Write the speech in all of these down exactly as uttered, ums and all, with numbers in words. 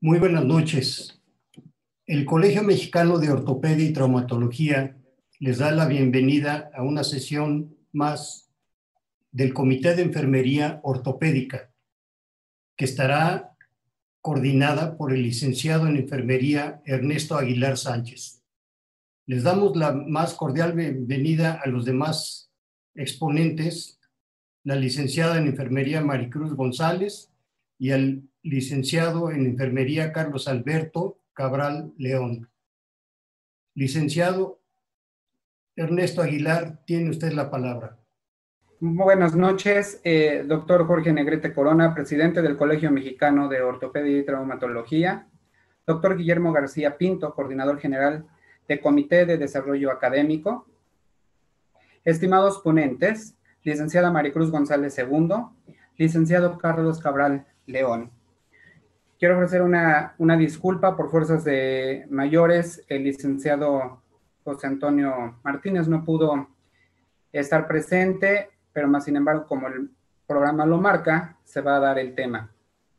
Muy buenas noches. El Colegio Mexicano de Ortopedia y Traumatología les da la bienvenida a una sesión más del Comité de Enfermería Ortopédica, que estará coordinada por el licenciado en Enfermería Ernesto Aguilar Sánchez. Les damos la más cordial bienvenida a los demás exponentes, la licenciada en Enfermería Maricruz González y al licenciado en Enfermería Carlos Alberto Cabral León. Licenciado Ernesto Aguilar, tiene usted la palabra. Buenas noches, eh, doctor Jorge Negrete Corona, presidente del Colegio Mexicano de Ortopedia y Traumatología, doctor Guillermo García Pinto, coordinador general del Comité de Desarrollo Académico, estimados ponentes, licenciada Maricruz González segundo, licenciado Carlos Cabral León. Quiero ofrecer una, una disculpa por fuerzas de mayores. El licenciado José Antonio Martínez no pudo estar presente, pero más sin embargo, como el programa lo marca, se va a dar el tema.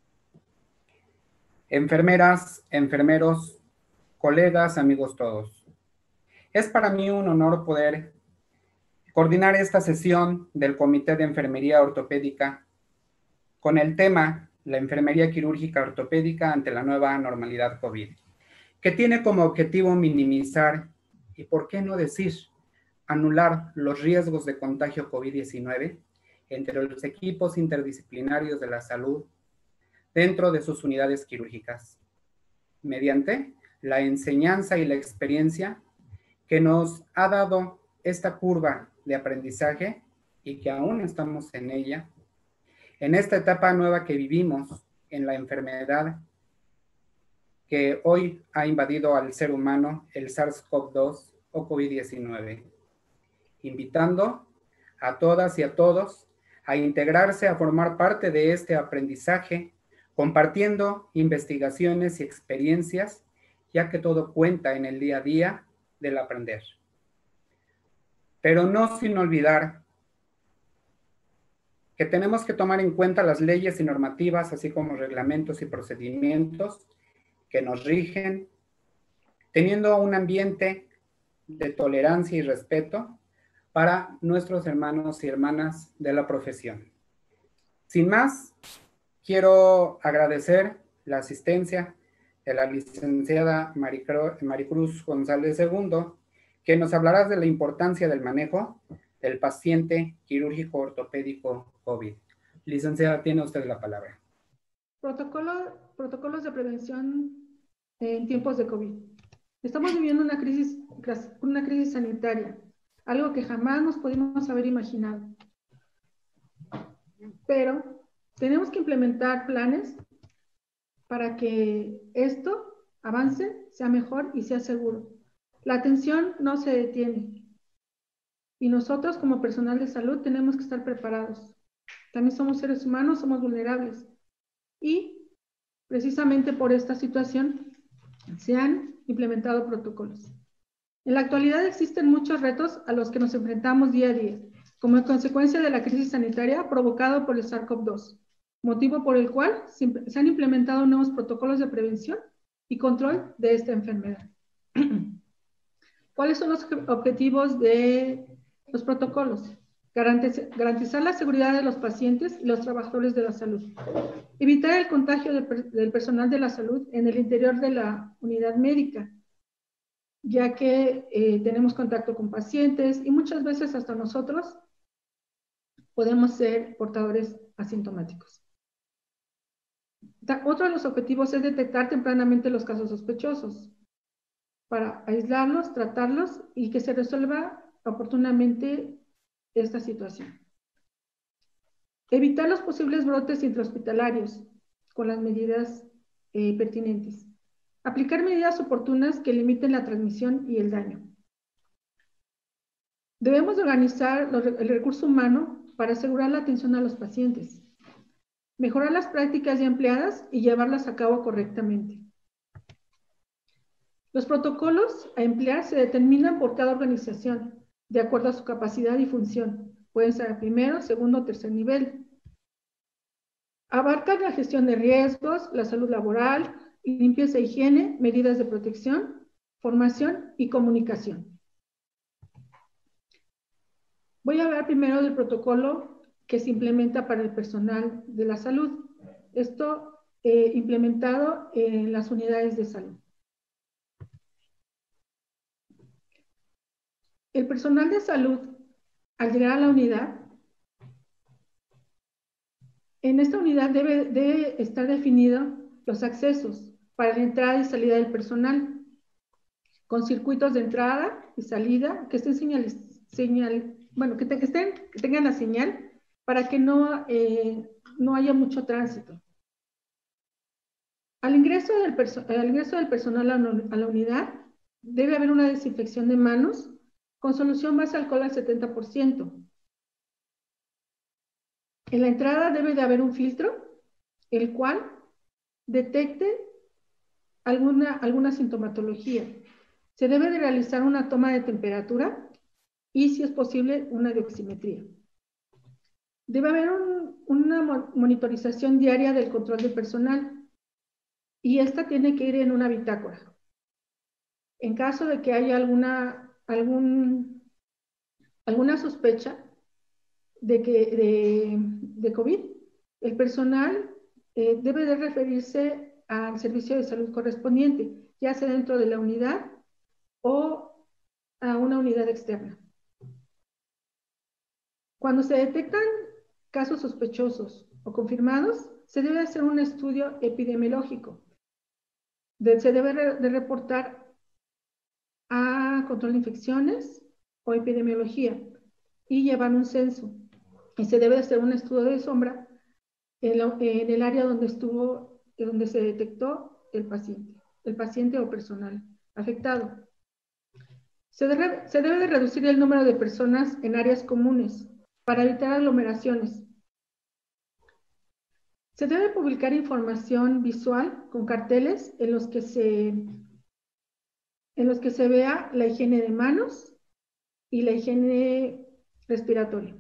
Enfermeras, enfermeros, colegas, amigos todos. Es para mí un honor poder coordinar esta sesión del Comité de Enfermería Ortopédica con el tema la enfermería quirúrgica ortopédica ante la nueva normalidad COVID, que tiene como objetivo minimizar y, por qué no decir, anular los riesgos de contagio COVID diecinueve entre los equipos interdisciplinarios de la salud dentro de sus unidades quirúrgicas, mediante la enseñanza y la experiencia que nos ha dado esta curva de aprendizaje y que aún estamos en ella, en esta etapa nueva que vivimos en la enfermedad que hoy ha invadido al ser humano, el SARS CoV dos o COVID diecinueve, invitando a todas y a todos a integrarse, a formar parte de este aprendizaje, compartiendo investigaciones y experiencias, ya que todo cuenta en el día a día del aprender. Pero no sin olvidar que tenemos que tomar en cuenta las leyes y normativas, así como reglamentos y procedimientos que nos rigen, teniendo un ambiente de tolerancia y respeto para nuestros hermanos y hermanas de la profesión. Sin más, quiero agradecer la asistencia de la licenciada Maricruz González segundo, que nos hablará de la importancia del manejo del paciente quirúrgico ortopédico COVID. Licenciada, tiene usted la palabra. Protocolo, protocolos de prevención en tiempos de COVID. Estamos viviendo una crisis, una crisis sanitaria, algo que jamás nos pudimos haber imaginado. Pero tenemos que implementar planes para que esto avance, sea mejor y sea seguro. La atención no se detiene. Y nosotros como personal de salud tenemos que estar preparados. También somos seres humanos, somos vulnerables. Y precisamente por esta situación se han implementado protocolos. En la actualidad existen muchos retos a los que nos enfrentamos día a día, como consecuencia de la crisis sanitaria provocada por el SARS CoV dos, motivo por el cual se han implementado nuevos protocolos de prevención y control de esta enfermedad. ¿Cuáles son los objetivos de los protocolos? Garantizar la seguridad de los pacientes y los trabajadores de la salud. Evitar el contagio de, del personal de la salud en el interior de la unidad médica, ya que eh, tenemos contacto con pacientes y muchas veces hasta nosotros podemos ser portadores asintomáticos. Otro de los objetivos es detectar tempranamente los casos sospechosos para aislarlos, tratarlos y que se resuelva oportunamente esta situación. Evitar los posibles brotes intrahospitalarios con las medidas eh, pertinentes. Aplicar medidas oportunas que limiten la transmisión y el daño. Debemos organizar los, el recurso humano para asegurar la atención a los pacientes. Mejorar las prácticas ya empleadas y llevarlas a cabo correctamente. Los protocolos a emplear se determinan por cada organización, de acuerdo a su capacidad y función. Pueden ser a primero, segundo o tercer nivel. Abarcan la gestión de riesgos, la salud laboral, limpieza e higiene, medidas de protección, formación y comunicación. Voy a hablar primero del protocolo que se implementa para el personal de la salud. Esto eh, implementado en las unidades de salud. El personal de salud, al llegar a la unidad, en esta unidad debe, debe estar definido los accesos para la entrada y salida del personal, con circuitos de entrada y salida que estén señales, señal, bueno, que, te, que, estén, que tengan la señal para que no, eh, no haya mucho tránsito. Al ingreso del, al ingreso del personal a, no, a la unidad, debe haber una desinfección de manos con solución base alcohol al setenta por ciento. En la entrada debe de haber un filtro, el cual detecte alguna, alguna sintomatología. Se debe de realizar una toma de temperatura y, si es posible, una dioximetría. Debe haber un, una monitorización diaria del control del personal y esta tiene que ir en una bitácora. En caso de que haya alguna, algún, alguna sospecha de, que, de, de COVID, el personal eh, debe de referirse al servicio de salud correspondiente, ya sea dentro de la unidad o a una unidad externa. Cuando se detectan casos sospechosos o confirmados, se debe hacer un estudio epidemiológico. De, se debe re, de reportar a control de infecciones o epidemiología y llevar un censo. Y se debe hacer un estudio de sombra en, la, en el área donde estuvo, donde se detectó el paciente, el paciente o personal afectado. Se debe, se debe de reducir el número de personas en áreas comunes para evitar aglomeraciones. Se debe publicar información visual con carteles en los que se, en los que se vea la higiene de manos y la higiene respiratoria.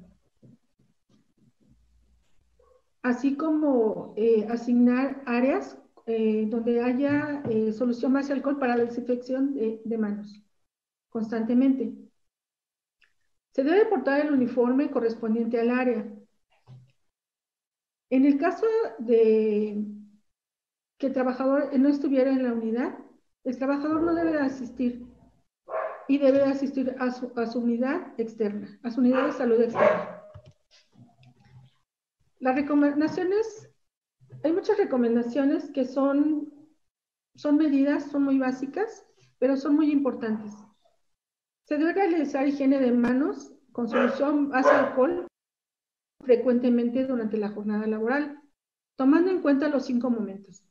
Así como eh, asignar áreas eh, donde haya eh, solución base alcohol para la desinfección de, de manos constantemente. Se debe portar el uniforme correspondiente al área. En el caso de que el trabajador no estuviera en la unidad, el trabajador no debe asistir y debe asistir a su, a su unidad externa, a su unidad de salud externa. Las recomendaciones, hay muchas recomendaciones que son, son medidas, son muy básicas, pero son muy importantes. Se debe realizar higiene de manos con solución base alcohol frecuentemente durante la jornada laboral, tomando en cuenta los cinco momentos.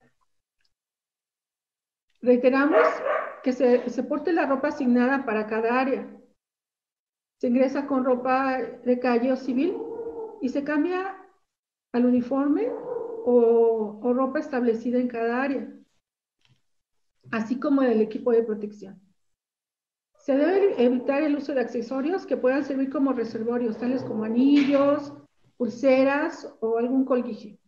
Reiteramos que se, se porte la ropa asignada para cada área. Se ingresa con ropa de calle o civil y se cambia al uniforme o, o ropa establecida en cada área, así como el equipo de protección. Se debe evitar el uso de accesorios que puedan servir como reservorios, tales como anillos, pulseras o algún colguije.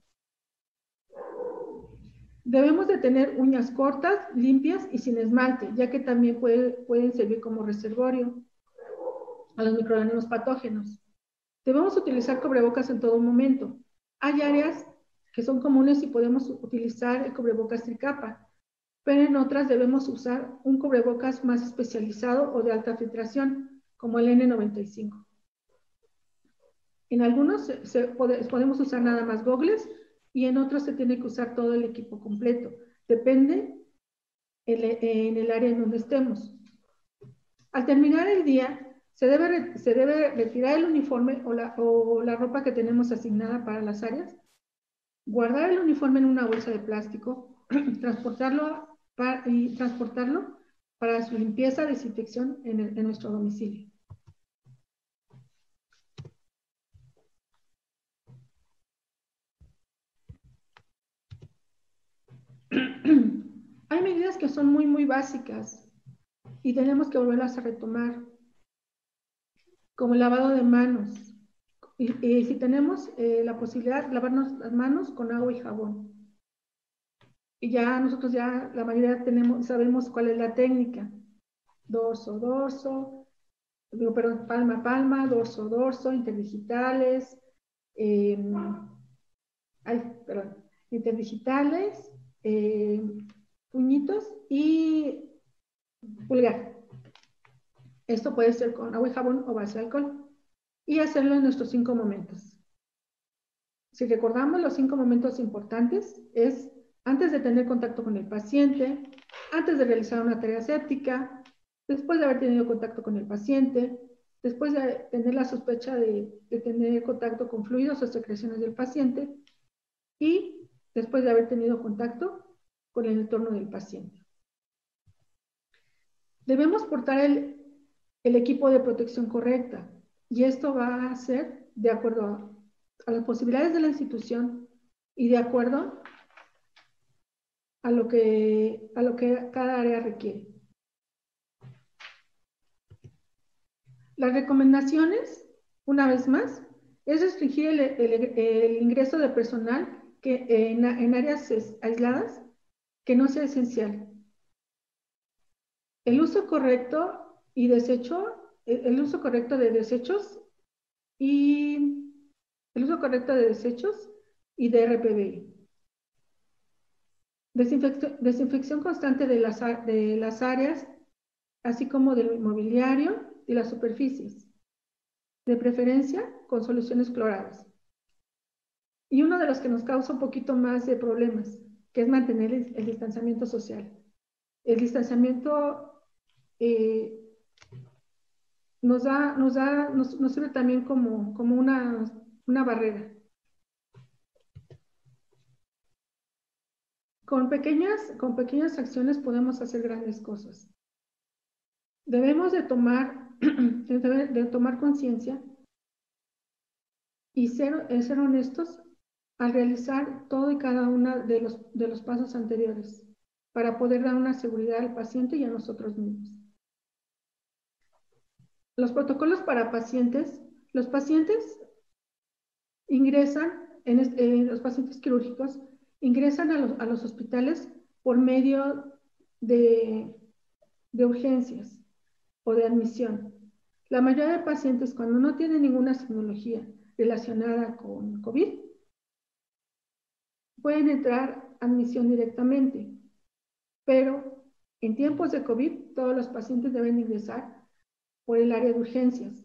Debemos de tener uñas cortas, limpias y sin esmalte, ya que también puede, pueden servir como reservorio a los microorganismos patógenos. Debemos utilizar cubrebocas en todo momento. Hay áreas que son comunes y podemos utilizar el cubrebocas tricapa, pero en otras debemos usar un cubrebocas más especializado o de alta filtración, como el N noventa y cinco. En algunos se, se pode, podemos usar nada más gogles y en otros se tiene que usar todo el equipo completo. Depende en, en el área en donde estemos. Al terminar el día, se debe, se debe retirar el uniforme o la, o la ropa que tenemos asignada para las áreas, guardar el uniforme en una bolsa de plástico, transportarlo para, y transportarlo para su limpieza, desinfección en, el, en nuestro domicilio. Hay medidas que son muy, muy básicas y tenemos que volverlas a retomar, como el lavado de manos. Y, y si tenemos eh, la posibilidad de lavarnos las manos con agua y jabón. y ya nosotros ya, la mayoría tenemos, sabemos cuál es la técnica. Dorso, dorso, digo, perdón, palma, palma, dorso, dorso, interdigitales, eh, ay, perdón, interdigitales, eh, puñitos y pulgar. Esto puede ser con agua y jabón o base de alcohol. Y hacerlo en nuestros cinco momentos. Si recordamos los cinco momentos importantes, es antes de tener contacto con el paciente, antes de realizar una tarea séptica, después de haber tenido contacto con el paciente, después de tener la sospecha de, de tener contacto con fluidos o secreciones del paciente y después de haber tenido contacto con el entorno del paciente. Debemos portar el, el equipo de protección correcta y esto va a ser de acuerdo a, a las posibilidades de la institución y de acuerdo a lo que, a lo que cada área requiere. Las recomendaciones, una vez más, es restringir el, el, el ingreso de personal que, en, en áreas aisladas que no sea esencial. El uso correcto y desecho, el, el uso correcto de desechos y el uso correcto de desechos y de R P V I. Desinfección, desinfección constante de las, de las áreas, así como del mobiliario y las superficies, de preferencia con soluciones cloradas. Y uno de los que nos causa un poquito más de problemas, que es mantener el, el distanciamiento social. El distanciamiento eh, nos, da, nos, da, nos, nos sirve también como, como una, una barrera. Con pequeñas, con pequeñas acciones podemos hacer grandes cosas. Debemos de tomar, de, de tomar conciencia y ser, ser honestos al realizar todo y cada uno de los, de los pasos anteriores para poder dar una seguridad al paciente y a nosotros mismos. Los protocolos para pacientes, los pacientes ingresan, en, eh, los pacientes quirúrgicos ingresan a los, a los hospitales por medio de, de urgencias o de admisión. La mayoría de pacientes, cuando no tienen ninguna tecnología relacionada con COVID, pueden entrar a admisión directamente, pero en tiempos de COVID, todos los pacientes deben ingresar por el área de urgencias,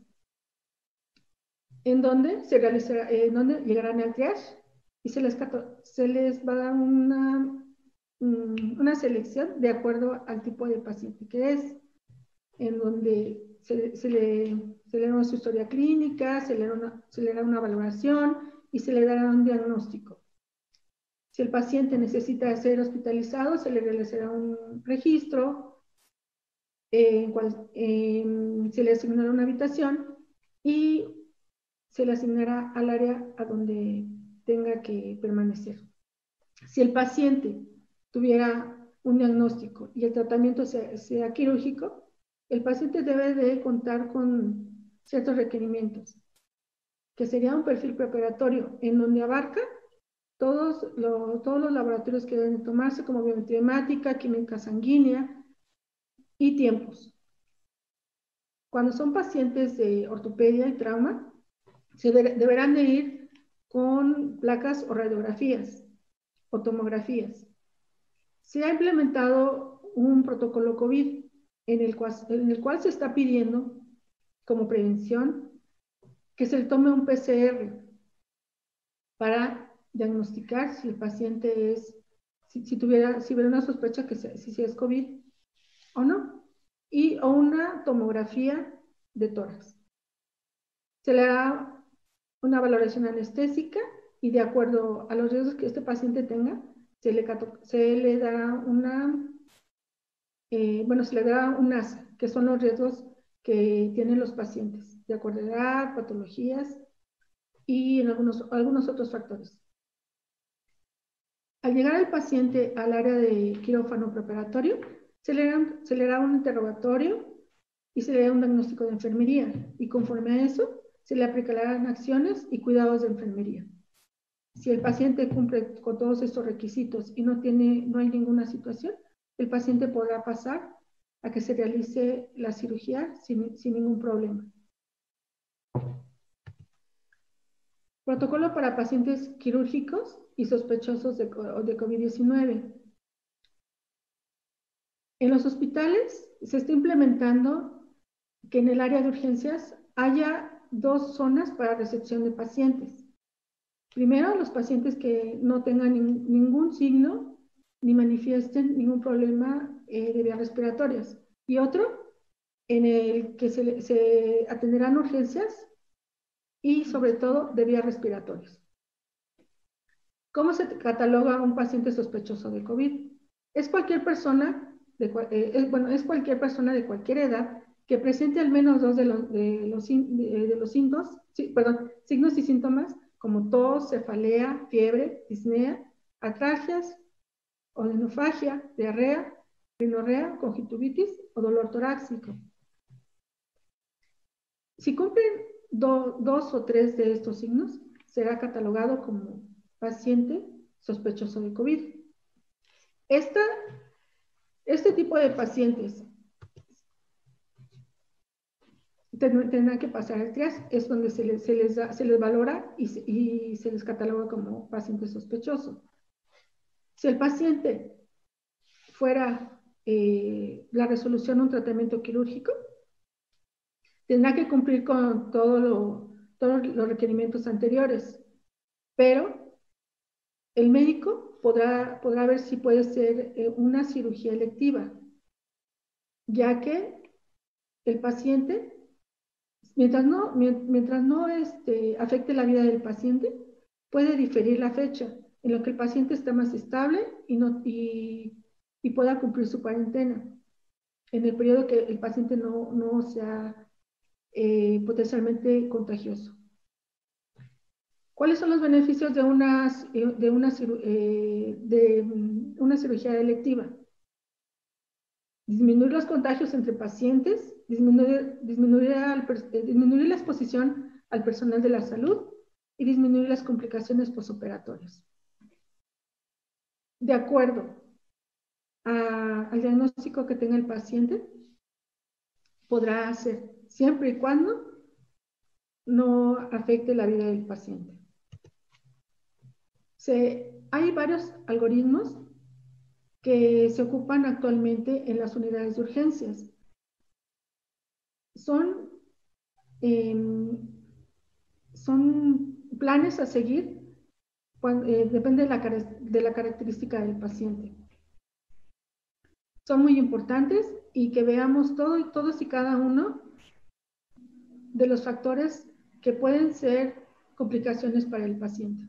en donde, se realizará, eh, en donde llegarán al triage y se les, se les va a dar una, una selección de acuerdo al tipo de paciente que es, en donde se, se, le, se le da su historia clínica, se le, da una, se le da una valoración y se le dará un diagnóstico. Si el paciente necesita ser hospitalizado, se le realizará un registro, eh, en cual eh, se le asignará una habitación y se le asignará al área a donde tenga que permanecer. Si el paciente tuviera un diagnóstico y el tratamiento sea, sea quirúrgico, el paciente debe de contar con ciertos requerimientos, que sería un perfil preparatorio en donde abarca todos, lo, todos los laboratorios que deben tomarse, como biometría hemática, química sanguínea y tiempos. Cuando son pacientes de ortopedia y trauma, se de, deberán de ir con placas o radiografías o tomografías. Se ha implementado un protocolo COVID en el cual, en el cual se está pidiendo como prevención que se le tome un P C R para diagnosticar si el paciente es, si, si tuviera, si hubiera una sospecha que se, si, si es COVID o no, y o una tomografía de tórax. Se le hará una valoración anestésica y de acuerdo a los riesgos que este paciente tenga, se le, se le dará una, eh, bueno, se le dará un A S A, que son los riesgos que tienen los pacientes, de acuerdo a edad, patologías y en algunos, algunos otros factores. Al llegar el paciente al área de quirófano preparatorio, se le, hará, se le hará un interrogatorio y se le dará un diagnóstico de enfermería y conforme a eso se le aplicarán acciones y cuidados de enfermería. Si el paciente cumple con todos estos requisitos y no, tiene, no hay ninguna situación, el paciente podrá pasar a que se realice la cirugía sin, sin ningún problema. Protocolo para pacientes quirúrgicos y sospechosos de, de COVID diecinueve. En los hospitales se está implementando que en el área de urgencias haya dos zonas para recepción de pacientes. Primero, los pacientes que no tengan nin, ningún signo ni manifiesten ningún problema eh, de vías respiratorias. Y otro, en el que se, se atenderán urgencias y sobre todo de vías respiratorias. ¿Cómo se cataloga a un paciente sospechoso de COVID? Es cualquier persona, de, eh, es, bueno, es cualquier persona de cualquier edad que presente al menos dos de los, de los, de, de los signos, sí, perdón, signos y síntomas como tos, cefalea, fiebre, disnea, atralgias, odinofagia, diarrea, rinorrea, conjuntivitis o dolor torácico. Si cumplen do, dos o tres de estos signos, será catalogado como paciente sospechoso de COVID. Esta, este tipo de pacientes tendrán que pasar el triage, es donde se les, se les, da, se les valora y, y se les cataloga como paciente sospechoso. Si el paciente fuera eh, la resolución de un tratamiento quirúrgico, tendrá que cumplir con todo lo, todos los requerimientos anteriores, pero el médico podrá, podrá ver si puede ser eh, una cirugía electiva, ya que el paciente, mientras no, mientras no este, afecte la vida del paciente, puede diferir la fecha en la que el paciente está más estable y, no, y, y pueda cumplir su cuarentena, en el periodo que el paciente no, no sea eh, potencialmente contagioso. ¿Cuáles son los beneficios de una, de una, eh, de una cirugía electiva? Disminuir los contagios entre pacientes, disminuir, disminuir, al, disminuir la exposición al personal de la salud y disminuir las complicaciones posoperatorias. De acuerdo a, al diagnóstico que tenga el paciente, podrá hacer, siempre y cuando no afecte la vida del paciente. Se, hay varios algoritmos que se ocupan actualmente en las unidades de urgencias. Son, eh, son planes a seguir, cuando, eh, depende de la, de la característica del paciente. Son muy importantes y que veamos todo, todos y cada uno de los factores que pueden ser complicaciones para el paciente.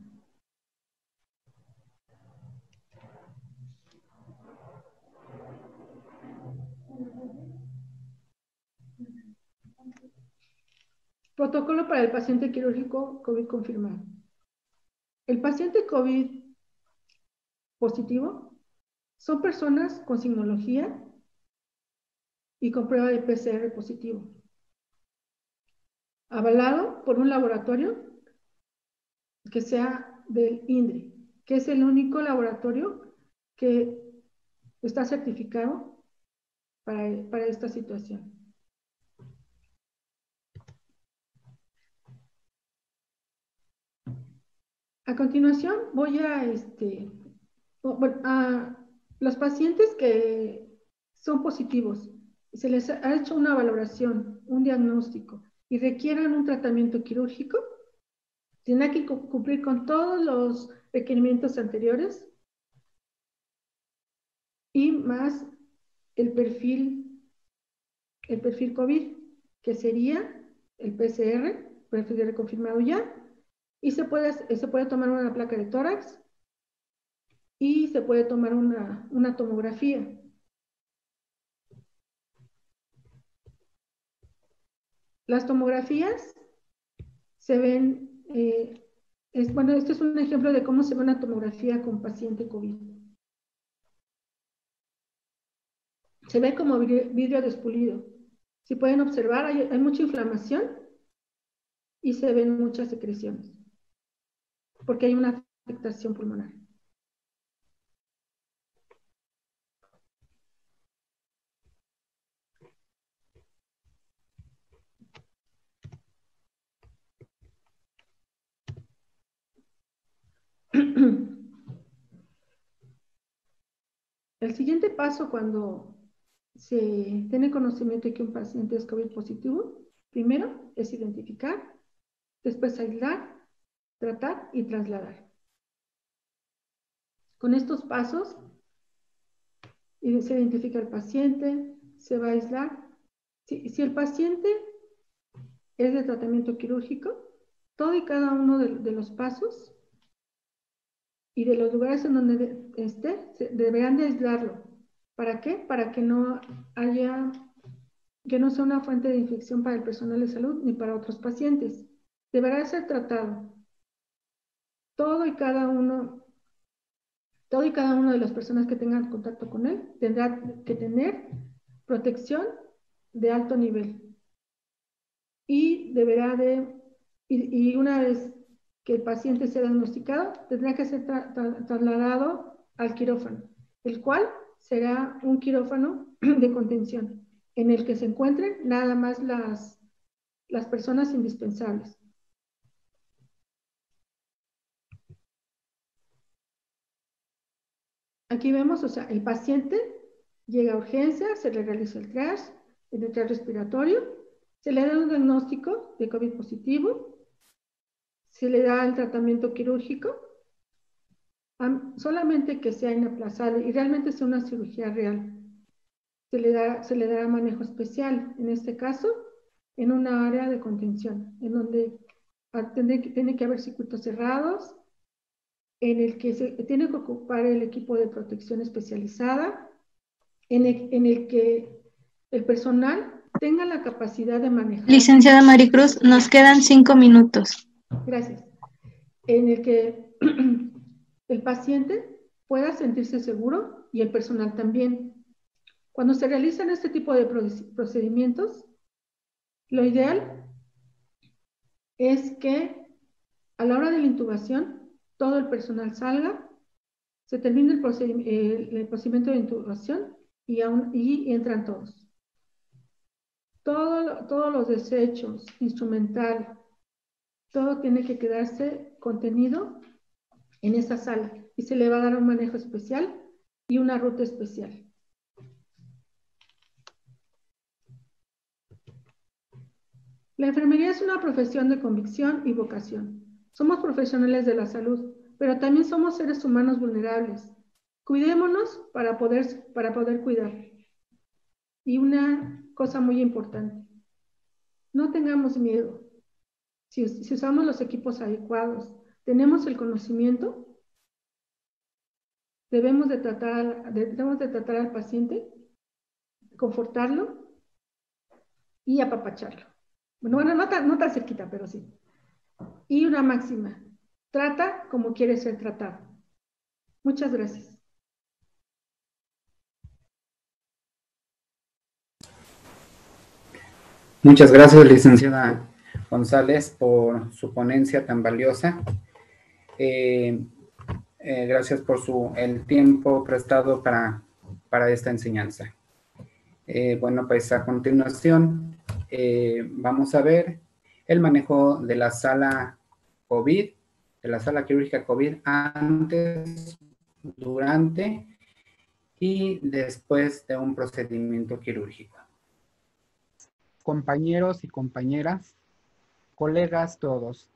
Protocolo para el paciente quirúrgico COVID confirmado. El paciente COVID positivo son personas con signología y con prueba de P C R positivo, avalado por un laboratorio que sea del INDRE, que es el único laboratorio que está certificado para, para esta situación. A continuación voy a, este, bueno, a los pacientes que son positivos, se les ha hecho una valoración, un diagnóstico y requieran un tratamiento quirúrgico, tienen que cumplir con todos los requerimientos anteriores y más el perfil, el perfil COVID, que sería el P C R, perfil confirmado ya, y se puede, se puede tomar una placa de tórax y se puede tomar una, una tomografía. Las tomografías se ven, eh, es, bueno, este es un ejemplo de cómo se ve una tomografía con paciente COVID. Se ve como vidrio despulido. Si pueden observar, hay, hay mucha inflamación y se ven muchas secreciones, porque hay una afectación pulmonar. El siguiente paso cuando se tiene conocimiento de que un paciente es COVID positivo, primero es identificar, después aislar, tratar y trasladar. Con estos pasos se identifica el paciente, se va a aislar. Si, si el paciente es de tratamiento quirúrgico, todo y cada uno de, de los pasos y de los lugares en donde de, esté, se, deberán de aislarlo. ¿Para qué? Para que no haya, que no sea una fuente de infección para el personal de salud ni para otros pacientes. Deberá ser tratado. Todo y cada uno, todo y cada una de las personas que tengan contacto con él tendrá que tener protección de alto nivel. Y deberá de, y, y una vez que el paciente sea diagnosticado, tendrá que ser tra tra trasladado al quirófano, el cual será un quirófano de contención, en el que se encuentren nada más las, las personas indispensables. Aquí vemos, o sea, el paciente llega a urgencia, se le realiza el triage, el triage respiratorio, se le da un diagnóstico de COVID positivo, se le da el tratamiento quirúrgico, solamente que sea inaplazable y realmente sea una cirugía real. Se le da, se le dará manejo especial, en este caso, en una área de contención, en donde tiene que, tiene que haber circuitos cerrados, en el que se tiene que ocupar el equipo de protección especializada, en el, en el que el personal tenga la capacidad de manejar. Licenciada Maricruz, nos quedan cinco minutos. Gracias. En el que el paciente pueda sentirse seguro y el personal también. Cuando se realizan este tipo de procedimientos, lo ideal es que a la hora de la intubación todo el personal salga, se termine el, procedimiento, el, el procedimiento de intubación y, aún, y entran todos. Todo, todos los desechos, instrumental, todo tiene que quedarse contenido en esa sala y se le va a dar un manejo especial y una ruta especial. La enfermería es una profesión de convicción y vocación. Somos profesionales de la salud, pero también somos seres humanos vulnerables. Cuidémonos para poder, para poder cuidar. Y una cosa muy importante, no tengamos miedo. Si, si usamos los equipos adecuados, tenemos el conocimiento, debemos de tratar, debemos de tratar al paciente, confortarlo y apapacharlo. Bueno, bueno no, tan, no tan cerquita, pero sí. Y una máxima, trata como quieres ser tratado. Muchas gracias. Muchas gracias, licenciada González, por su ponencia tan valiosa. Eh, eh, gracias por su, el tiempo prestado para, para esta enseñanza. Eh, bueno, pues a continuación eh, vamos a ver el manejo de la sala COVID, de la sala quirúrgica COVID antes, durante y después de un procedimiento quirúrgico. Compañeros y compañeras, colegas todos.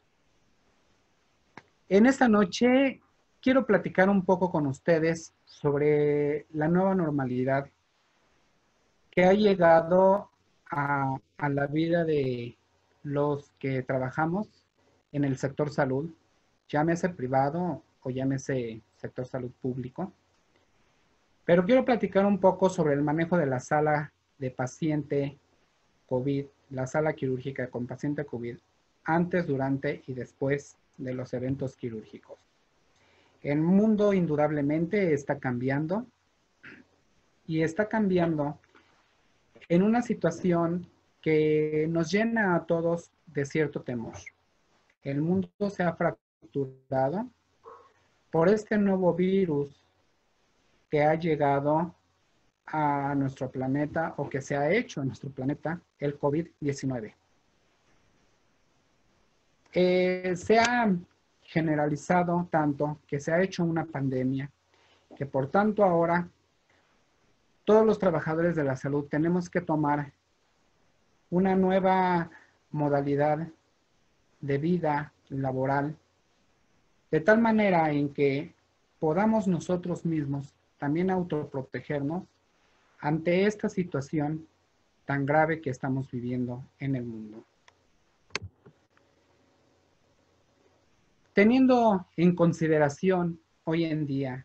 En esta noche quiero platicar un poco con ustedes sobre la nueva normalidad que ha llegado a, a la vida de los que trabajamos en el sector salud, llámese privado o llámese sector salud público. Pero quiero platicar un poco sobre el manejo de la sala de paciente COVID, la sala quirúrgica con paciente COVID, antes, durante y después de los eventos quirúrgicos. El mundo indudablemente está cambiando y está cambiando en una situación que nos llena a todos de cierto temor. El mundo se ha fracturado, por este nuevo virus que ha llegado a nuestro planeta o que se ha hecho en nuestro planeta, el COVID diecinueve. Eh, se ha generalizado tanto que se ha hecho una pandemia, que por tanto ahora todos los trabajadores de la salud tenemos que tomar una nueva modalidad de vida laboral, de tal manera en que podamos nosotros mismos también autoprotegernos ante esta situación tan grave que estamos viviendo en el mundo. Teniendo en consideración hoy en día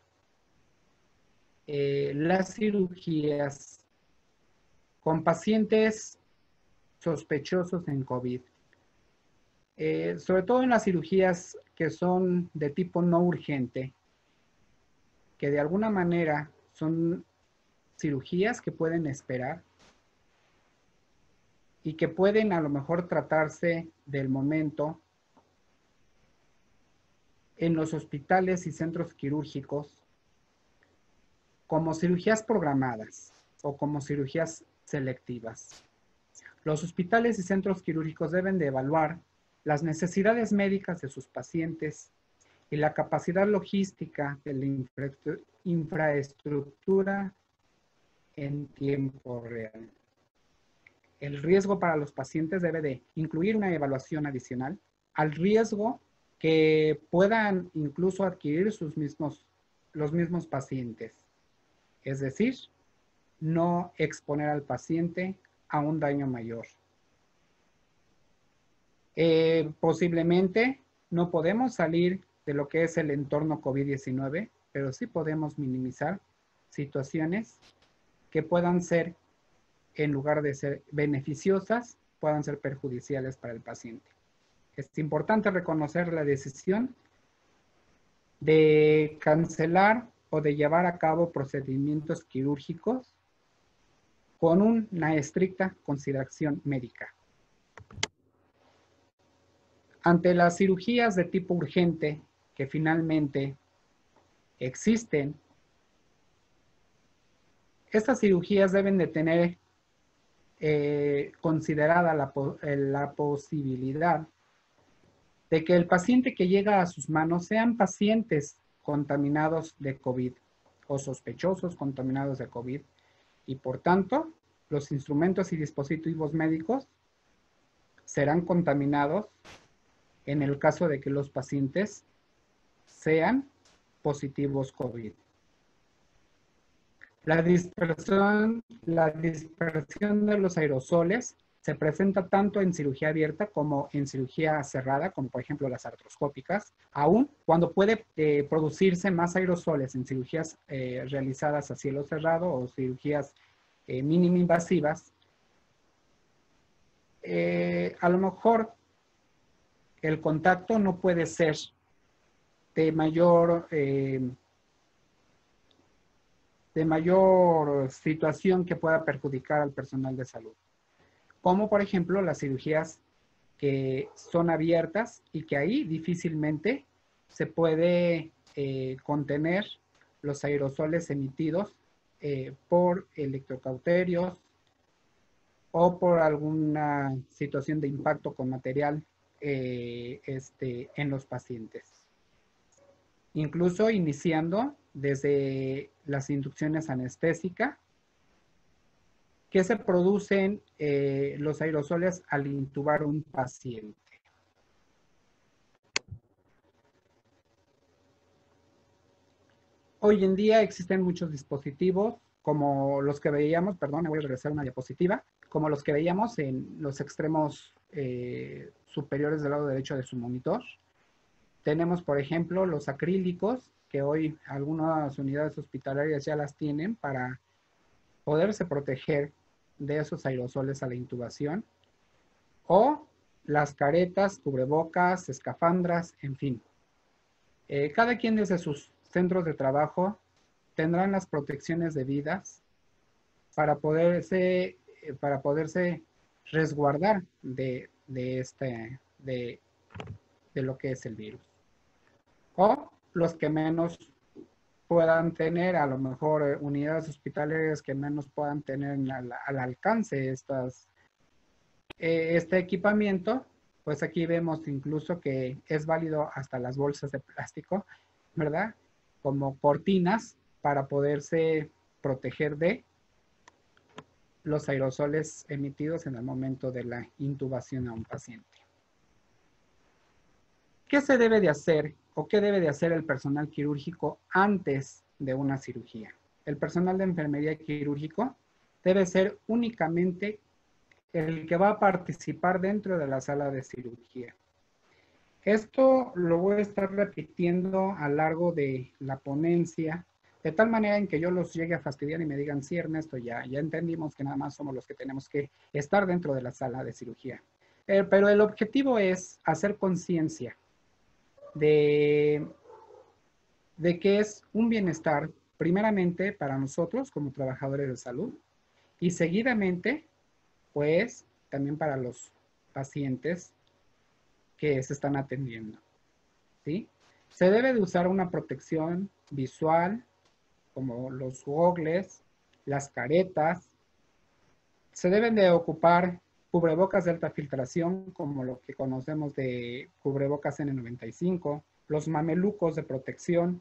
eh, las cirugías con pacientes sospechosos en COVID, eh, sobre todo en las cirugías que son de tipo no urgente, que de alguna manera son cirugías que pueden esperar y que pueden a lo mejor tratarse del momento en los hospitales y centros quirúrgicos como cirugías programadas o como cirugías selectivas. Los hospitales y centros quirúrgicos deben de evaluar las necesidades médicas de sus pacientes y la capacidad logística de la infra infraestructura en tiempo real. El riesgo para los pacientes debe de incluir una evaluación adicional al riesgo que puedan incluso adquirir sus mismos, los mismos pacientes. Es decir, no exponer al paciente a un daño mayor. Eh, posiblemente no podemos salir de lo que es el entorno COVID diecinueve, pero sí podemos minimizar situaciones que puedan ser, en lugar de ser beneficiosas, puedan ser perjudiciales para el paciente. Es importante reconocer la decisión de cancelar o de llevar a cabo procedimientos quirúrgicos con una estricta consideración médica. Ante las cirugías de tipo urgente que finalmente existen, estas cirugías deben de tener eh, considerada la, la posibilidad de que el paciente que llega a sus manos sean pacientes contaminados de COVID o sospechosos contaminados de COVID, y por tanto los instrumentos y dispositivos médicos serán contaminados en el caso de que los pacientes sean positivos COVID. La dispersión, la dispersión de los aerosoles se presenta tanto en cirugía abierta como en cirugía cerrada, como por ejemplo las artroscópicas, aún cuando puede eh, producirse más aerosoles en cirugías eh, realizadas a cielo cerrado o cirugías eh, mínimo invasivas. Eh, a lo mejor el contacto no puede ser de mayor, eh, de mayor situación que pueda perjudicar al personal de salud, como por ejemplo las cirugías que son abiertas y que ahí difícilmente se puede eh, contener los aerosoles emitidos eh, por electrocauterios o por alguna situación de impacto con material eh, este, en los pacientes. Incluso iniciando desde las inducciones anestésicas, que se producen eh, los aerosoles al intubar un paciente. Hoy en día existen muchos dispositivos, como los que veíamos, perdón, me voy a regresar a una diapositiva, como los que veíamos en los extremos eh, superiores del lado derecho de su monitor. Tenemos, por ejemplo, los acrílicos, que hoy algunas unidades hospitalarias ya las tienen para poderse proteger de esos aerosoles a la intubación, o las caretas, cubrebocas, escafandras, en fin. Eh, cada quien desde sus centros de trabajo tendrán las protecciones debidas para poderse, eh, para poderse resguardar de, de, este, de, de lo que es el virus. O los que menos puedan tener, a lo mejor eh, unidades hospitalarias que menos puedan tener al, al alcance estas, eh, este equipamiento, pues aquí vemos incluso que es válido hasta las bolsas de plástico, ¿verdad? Como cortinas para poderse proteger de los aerosoles emitidos en el momento de la intubación a un paciente. ¿Qué se debe de hacer o qué debe de hacer el personal quirúrgico antes de una cirugía? El personal de enfermería quirúrgico debe ser únicamente el que va a participar dentro de la sala de cirugía. Esto lo voy a estar repitiendo a lo largo de la ponencia, de tal manera en que yo los llegue a fastidiar y me digan, sí, Ernesto, ya, ya entendimos que nada más somos los que tenemos que estar dentro de la sala de cirugía. Eh, pero el objetivo es hacer conciencia de, de que es un bienestar, primeramente para nosotros como trabajadores de salud, y seguidamente, pues, también para los pacientes que se están atendiendo, ¿sí? Se debe de usar una protección visual, como los gogles, las caretas. Se deben de ocupar cubrebocas de alta filtración, como lo que conocemos de cubrebocas N noventa y cinco, los mamelucos de protección,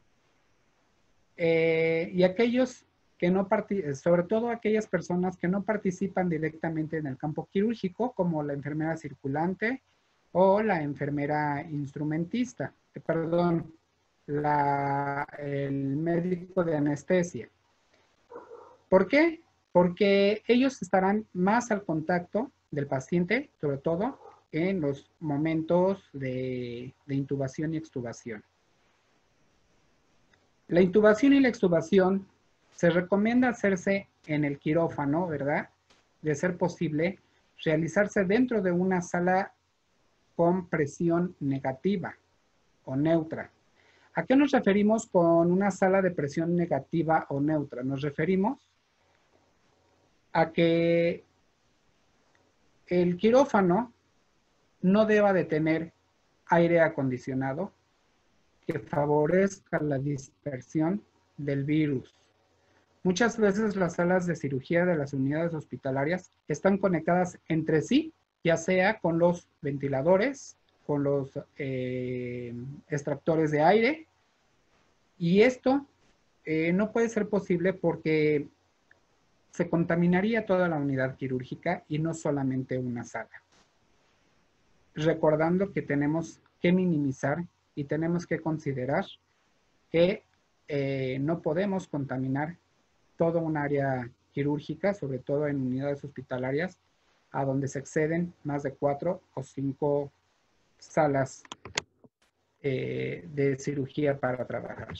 eh, y aquellos que no participan, sobre todo aquellas personas que no participan directamente en el campo quirúrgico, como la enfermera circulante o la enfermera instrumentista, eh, perdón, la, el médico de anestesia. ¿Por qué? Porque ellos estarán más al contacto del paciente, sobre todo en los momentos de, de intubación y extubación. La intubación y la extubación se recomienda hacerse en el quirófano, ¿verdad? De ser posible, realizarse dentro de una sala con presión negativa o neutra. ¿A qué nos referimos con una sala de presión negativa o neutra? Nos referimos a que el quirófano no deba de tener aire acondicionado que favorezca la dispersión del virus. Muchas veces las salas de cirugía de las unidades hospitalarias están conectadas entre sí, ya sea con los ventiladores, con los eh, extractores de aire, y esto eh, no puede ser posible porque se contaminaría toda la unidad quirúrgica y no solamente una sala. Recordando que tenemos que minimizar y tenemos que considerar que eh, no podemos contaminar todo un área quirúrgica, sobre todo en unidades hospitalarias, a donde se exceden más de cuatro o cinco salas eh, de cirugía para trabajar.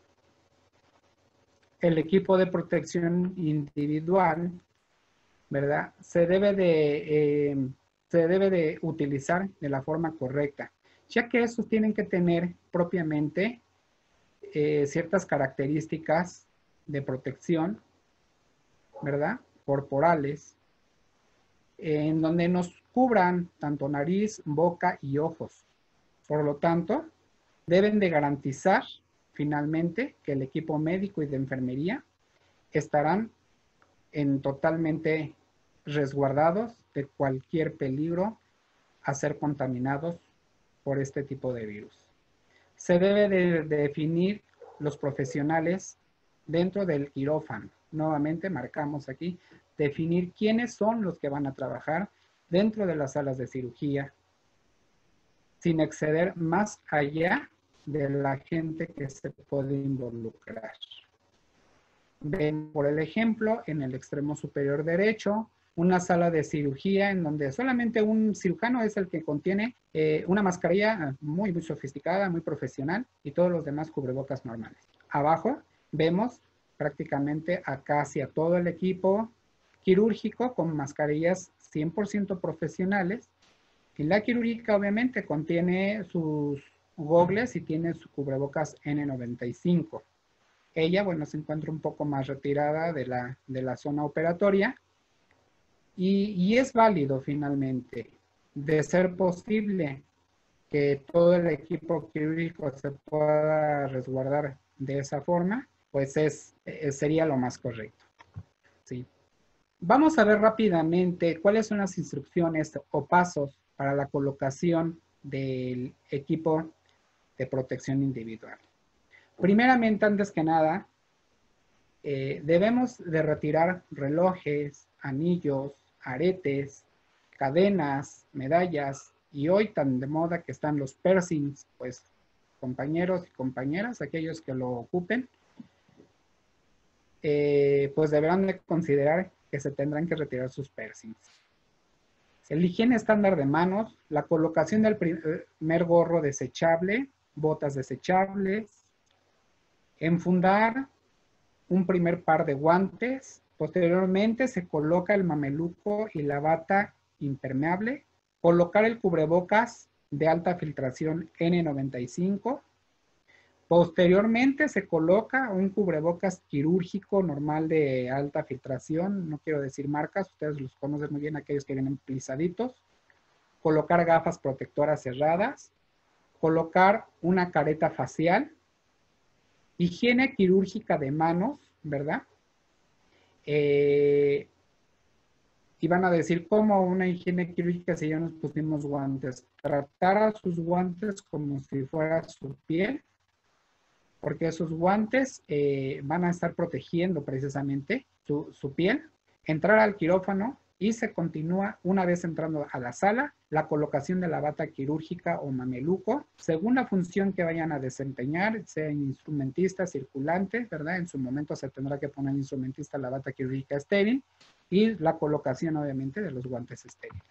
El equipo de protección individual, ¿verdad? Se debe de, eh, se debe de utilizar de la forma correcta, ya que estos tienen que tener propiamente eh, ciertas características de protección, ¿verdad? Corporales, en donde nos cubran tanto nariz, boca y ojos. Por lo tanto, deben de garantizar finalmente que el equipo médico y de enfermería estarán en totalmente resguardados de cualquier peligro a ser contaminados por este tipo de virus. Se debe de definir los profesionales dentro del quirófano. Nuevamente marcamos aquí, definir quiénes son los que van a trabajar dentro de las salas de cirugía, sin exceder más allá de la gente que se puede involucrar. Ven por el ejemplo en el extremo superior derecho, una sala de cirugía en donde solamente un cirujano es el que contiene eh, una mascarilla muy, muy sofisticada, muy profesional, y todos los demás cubrebocas normales. Abajo vemos prácticamente a casi a todo el equipo quirúrgico con mascarillas cien por ciento profesionales, y la quirúrgica obviamente contiene sus gogles y tiene su cubrebocas N noventa y cinco. Ella, bueno, se encuentra un poco más retirada de la, de la zona operatoria, y, y es válido finalmente, de ser posible, que todo el equipo quirúrgico se pueda resguardar de esa forma, pues es, es sería lo más correcto. ¿Sí? Vamos a ver rápidamente cuáles son las instrucciones o pasos para la colocación del equipo de protección individual. Primeramente, antes que nada, eh, debemos de retirar relojes, anillos, aretes, cadenas, medallas, y hoy tan de moda que están los piercings, pues compañeros y compañeras, aquellos que lo ocupen, eh, pues deberán de considerar que se tendrán que retirar sus piercings. El higiene estándar de manos, la colocación del primer gorro desechable, botas desechables, enfundar un primer par de guantes, posteriormente se coloca el mameluco y la bata impermeable, colocar el cubrebocas de alta filtración ene noventa y cinco, posteriormente se coloca un cubrebocas quirúrgico normal de alta filtración, no quiero decir marcas, ustedes los conocen muy bien, aquellos que vienen plisaditos, colocar gafas protectoras cerradas, colocar una careta facial, higiene quirúrgica de manos, ¿verdad? Eh, y van a decir, ¿cómo una higiene quirúrgica si ya nos pusimos guantes? Tratar a sus guantes como si fuera su piel, porque esos guantes eh, van a estar protegiendo precisamente su, su piel. Entrar al quirófano y se continúa una vez entrando a la sala, la colocación de la bata quirúrgica o mameluco, según la función que vayan a desempeñar, sea instrumentista, circulante, ¿verdad? En su momento se tendrá que poner instrumentista la bata quirúrgica estéril y la colocación obviamente de los guantes estériles.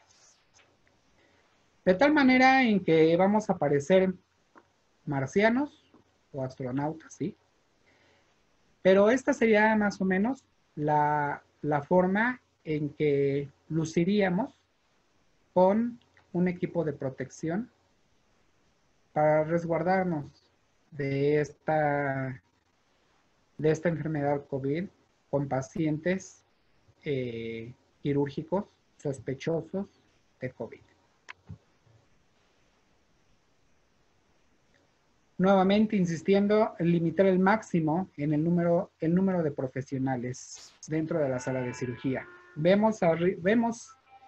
De tal manera en que vamos a parecer marcianos o astronautas, ¿sí? Pero esta sería más o menos la, la forma en que luciríamos con un equipo de protección para resguardarnos de esta, de esta enfermedad COVID con pacientes eh, quirúrgicos sospechosos de COVID. Nuevamente insistiendo en limitar el máximo en el número, el número de profesionales dentro de la sala de cirugía. Vemos, vemos,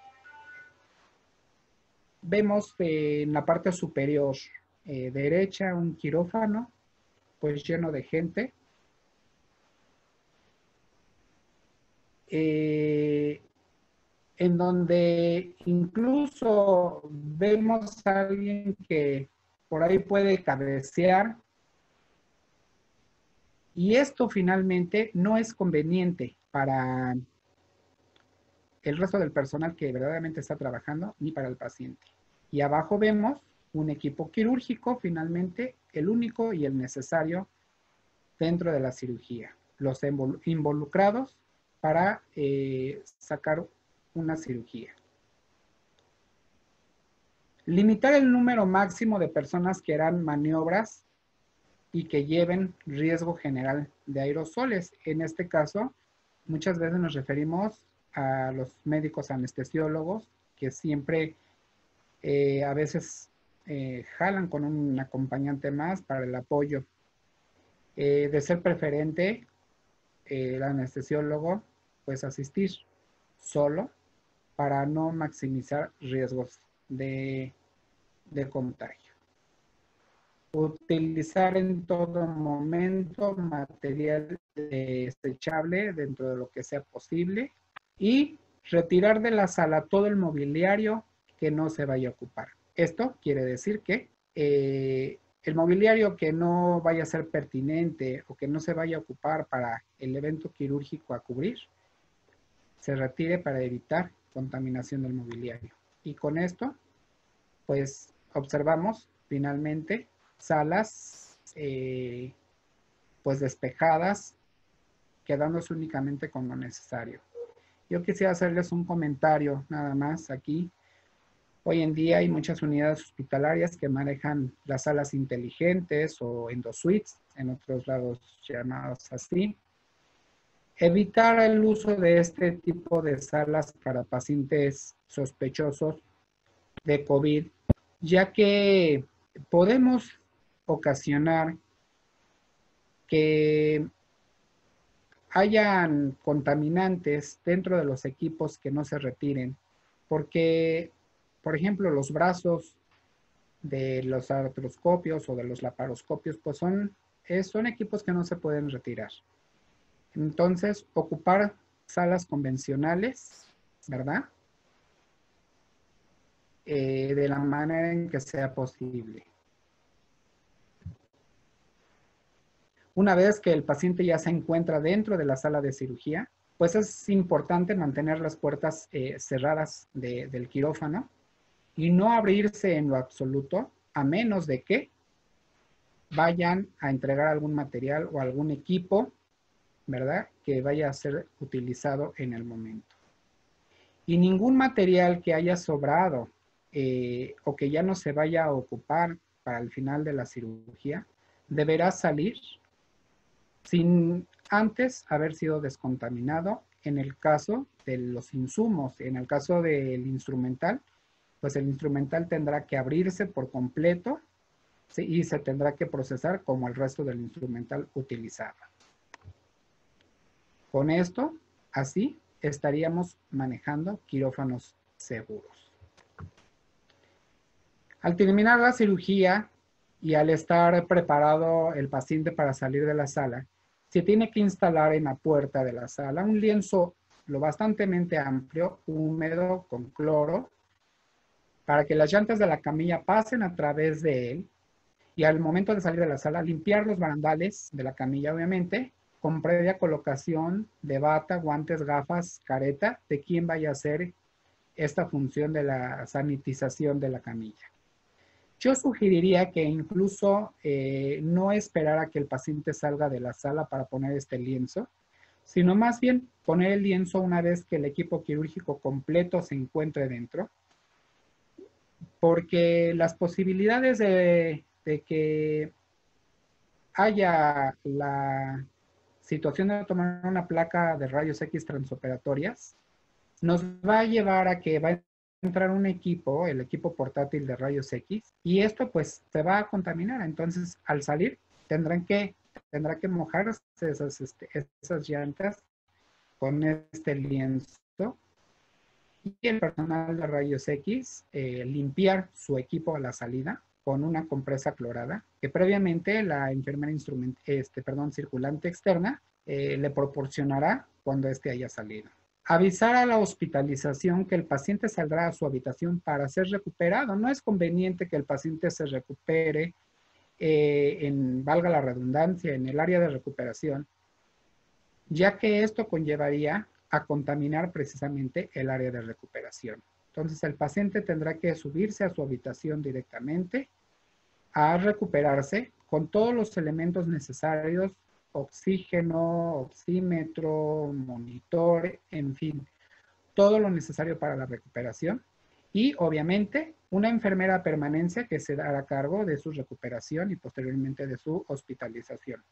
vemos eh, en la parte superior eh, derecha un quirófano, pues lleno de gente. Eh, en donde incluso vemos a alguien que por ahí puede cabecear, y esto finalmente no es conveniente para el resto del personal que verdaderamente está trabajando, ni para el paciente. Y abajo vemos un equipo quirúrgico, finalmente, el único y el necesario dentro de la cirugía. Los involucrados para eh, sacar una cirugía. Limitar el número máximo de personas que harán maniobras y que lleven riesgo general de aerosoles. En este caso, muchas veces nos referimos a los médicos anestesiólogos que siempre eh, a veces eh, jalan con un acompañante más para el apoyo. Eh, de ser preferente, eh, el anestesiólogo, pues asistir solo para no maximizar riesgos de, de contagio. Utilizar en todo momento material desechable dentro de lo que sea posible y retirar de la sala todo el mobiliario que no se vaya a ocupar. Esto quiere decir que eh, el mobiliario que no vaya a ser pertinente o que no se vaya a ocupar para el evento quirúrgico a cubrir, se retire para evitar contaminación del mobiliario. Y con esto, pues observamos finalmente salas eh, pues despejadas, quedándose únicamente con lo necesario. Yo quisiera hacerles un comentario nada más aquí. Hoy en día hay muchas unidades hospitalarias que manejan las salas inteligentes o endosuites, en otros lados llamados así. Evitar el uso de este tipo de salas para pacientes sospechosos de COVID ya que podemos ocasionar que hayan contaminantes dentro de los equipos que no se retiren, porque, por ejemplo, los brazos de los artroscopios o de los laparoscopios, pues son, es, son equipos que no se pueden retirar. Entonces, ocupar salas convencionales, ¿verdad? Eh, de la manera en que sea posible. Una vez que el paciente ya se encuentra dentro de la sala de cirugía, pues es importante mantener las puertas eh, cerradas de, del quirófano y no abrirse en lo absoluto, a menos de que vayan a entregar algún material o algún equipo, ¿verdad?, que vaya a ser utilizado en el momento. Y ningún material que haya sobrado eh, o que ya no se vaya a ocupar para el final de la cirugía deberá salir sin antes haber sido descontaminado. En el caso de los insumos, en el caso del instrumental, pues el instrumental tendrá que abrirse por completo, ¿sí?, y se tendrá que procesar como el resto del instrumental utilizado. Con esto, así, estaríamos manejando quirófanos seguros. Al terminar la cirugía y al estar preparado el paciente para salir de la sala, se tiene que instalar en la puerta de la sala un lienzo lo bastante amplio, húmedo, con cloro, para que las llantas de la camilla pasen a través de él y al momento de salir de la sala, limpiar los barandales de la camilla, obviamente, con previa colocación de bata, guantes, gafas, careta, de quien vaya a hacer esta función de la sanitización de la camilla. Yo sugeriría que incluso eh, no esperar a que el paciente salga de la sala para poner este lienzo, sino más bien poner el lienzo una vez que el equipo quirúrgico completo se encuentre dentro, porque las posibilidades de, de que haya la situación de tomar una placa de rayos X transoperatorias nos va a llevar a que va a entrar un equipo, el equipo portátil de rayos X, y esto pues se va a contaminar. Entonces, al salir, tendrán que, tendrá que mojarse esas, este, esas llantas con este lienzo, y el personal de rayos X eh, limpiar su equipo a la salida con una compresa clorada que previamente la enfermera instrument, este, perdón, circulante externa eh, le proporcionará cuando éste haya salido. Avisar a la hospitalización que el paciente saldrá a su habitación para ser recuperado. No es conveniente que el paciente se recupere, eh, en, valga la redundancia, en el área de recuperación, ya que esto conllevaría a contaminar precisamente el área de recuperación. Entonces el paciente tendrá que subirse a su habitación directamente a recuperarse con todos los elementos necesarios, oxígeno, oxímetro, monitor, en fin, todo lo necesario para la recuperación. Y obviamente una enfermera a permanencia que se dará cargo de su recuperación y posteriormente de su hospitalización.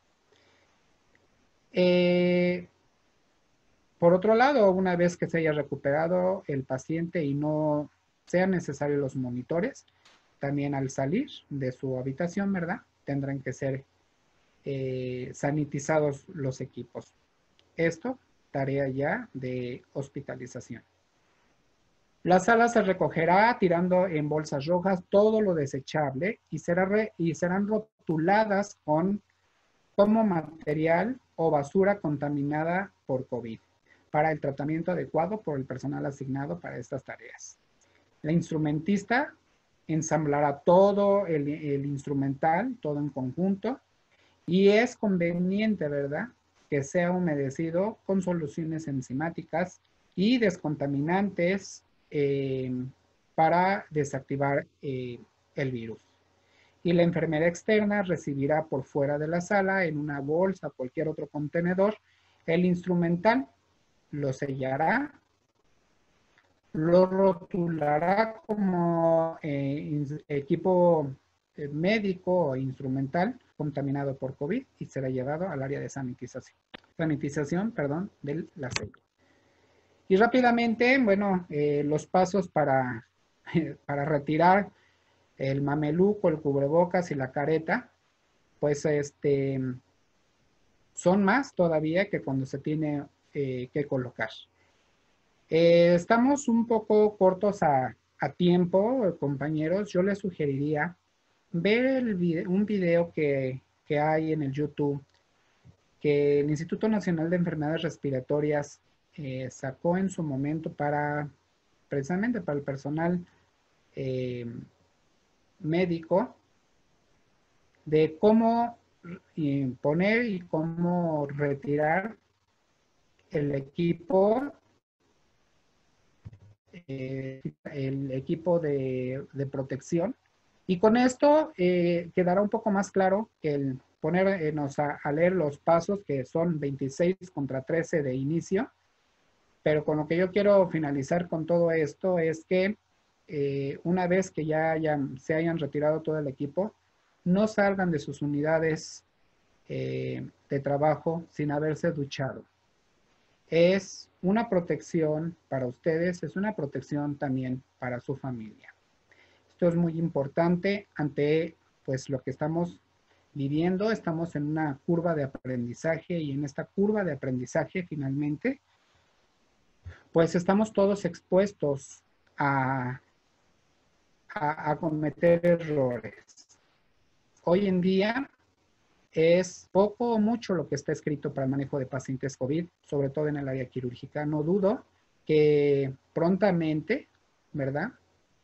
Eh, por otro lado, una vez que se haya recuperado el paciente y no sean necesarios los monitores, también al salir de su habitación, ¿verdad?, tendrán que ser eh, sanitizados los equipos. Esto, tarea ya de hospitalización. La sala se recogerá tirando en bolsas rojas todo lo desechable y, será re, y serán rotuladas con, como material o basura contaminada por COVID para el tratamiento adecuado por el personal asignado para estas tareas. La instrumentista ensamblará todo el, el instrumental, todo en conjunto, y es conveniente, ¿verdad?, que sea humedecido con soluciones enzimáticas y descontaminantes eh, para desactivar eh, el virus. Y la enfermera externa recibirá por fuera de la sala, en una bolsa o cualquier otro contenedor, el instrumental, lo sellará, lo rotulará como eh, equipo eh, médico o instrumental contaminado por COVID y será llevado al área de sanitización, sanitización perdón, de la sala. Y rápidamente, bueno, eh, los pasos para, para retirar el mameluco, el cubrebocas y la careta, pues este, son más todavía que cuando se tiene eh, que colocar. Eh, estamos un poco cortos a, a tiempo, compañeros. Yo les sugeriría ver el video, un video que, que hay en el YouTube que el Instituto Nacional de Enfermedades Respiratorias eh, sacó en su momento para, precisamente para el personal eh, médico, de cómo poner y cómo retirar el equipo, eh, el equipo de, de protección. Y con esto eh, quedará un poco más claro que el ponernos a, a leer los pasos, que son veintiséis contra trece de inicio, pero con lo que yo quiero finalizar con todo esto es que eh, una vez que ya hayan, se hayan retirado todo el equipo, no salgan de sus unidades eh, de trabajo sin haberse duchado. Es una protección para ustedes, es una protección también para su familia. Esto es muy importante ante pues lo que estamos viviendo. Estamos en una curva de aprendizaje y en esta curva de aprendizaje finalmente pues estamos todos expuestos a, a, a cometer errores. Hoy en día es poco o mucho lo que está escrito para el manejo de pacientes COVID, sobre todo en el área quirúrgica. No dudo que prontamente, ¿verdad?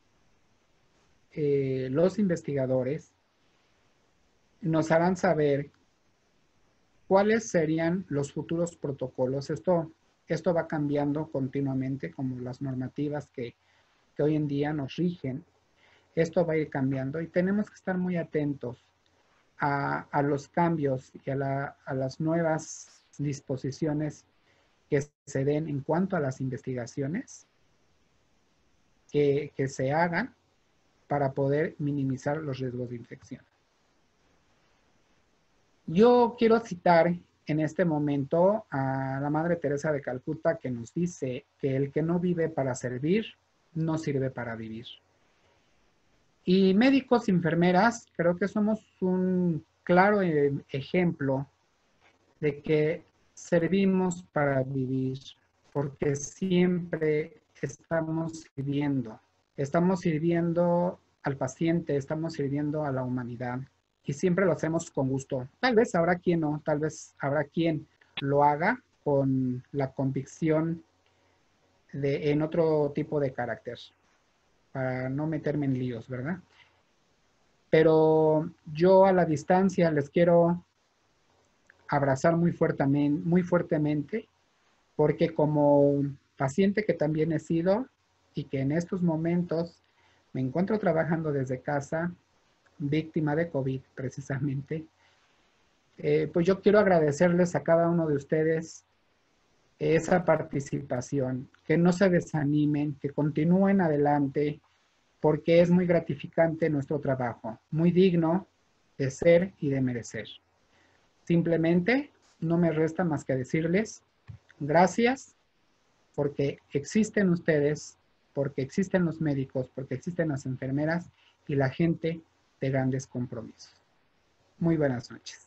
Eh, los investigadores nos harán saber cuáles serían los futuros protocolos. Esto, esto va cambiando continuamente, como las normativas que, que hoy en día nos rigen. Esto va a ir cambiando y tenemos que estar muy atentos a, a los cambios y a, la, a las nuevas disposiciones que se den en cuanto a las investigaciones que, que se hagan para poder minimizar los riesgos de infección. Yo quiero citar en este momento a la Madre Teresa de Calcuta, que nos dice que el que no vive para servir, no sirve para vivir. Y médicos y enfermeras, creo que somos un claro ejemplo de que servimos para vivir, porque siempre estamos sirviendo. Estamos sirviendo al paciente, estamos sirviendo a la humanidad y siempre lo hacemos con gusto. Tal vez habrá quien no, tal vez habrá quien lo haga con la convicción de, en otro tipo de carácter, para no meterme en líos, ¿verdad? Pero yo a la distancia les quiero abrazar muy fuertemente, muy fuertemente, porque como paciente que también he sido y que en estos momentos me encuentro trabajando desde casa, víctima de COVID precisamente, eh, pues yo quiero agradecerles a cada uno de ustedes esa participación, que no se desanimen, que continúen adelante, porque es muy gratificante nuestro trabajo, muy digno de ser y de merecer. Simplemente no me resta más que decirles gracias, porque existen ustedes, porque existen los médicos, porque existen las enfermeras y la gente de grandes compromisos. Muy buenas noches.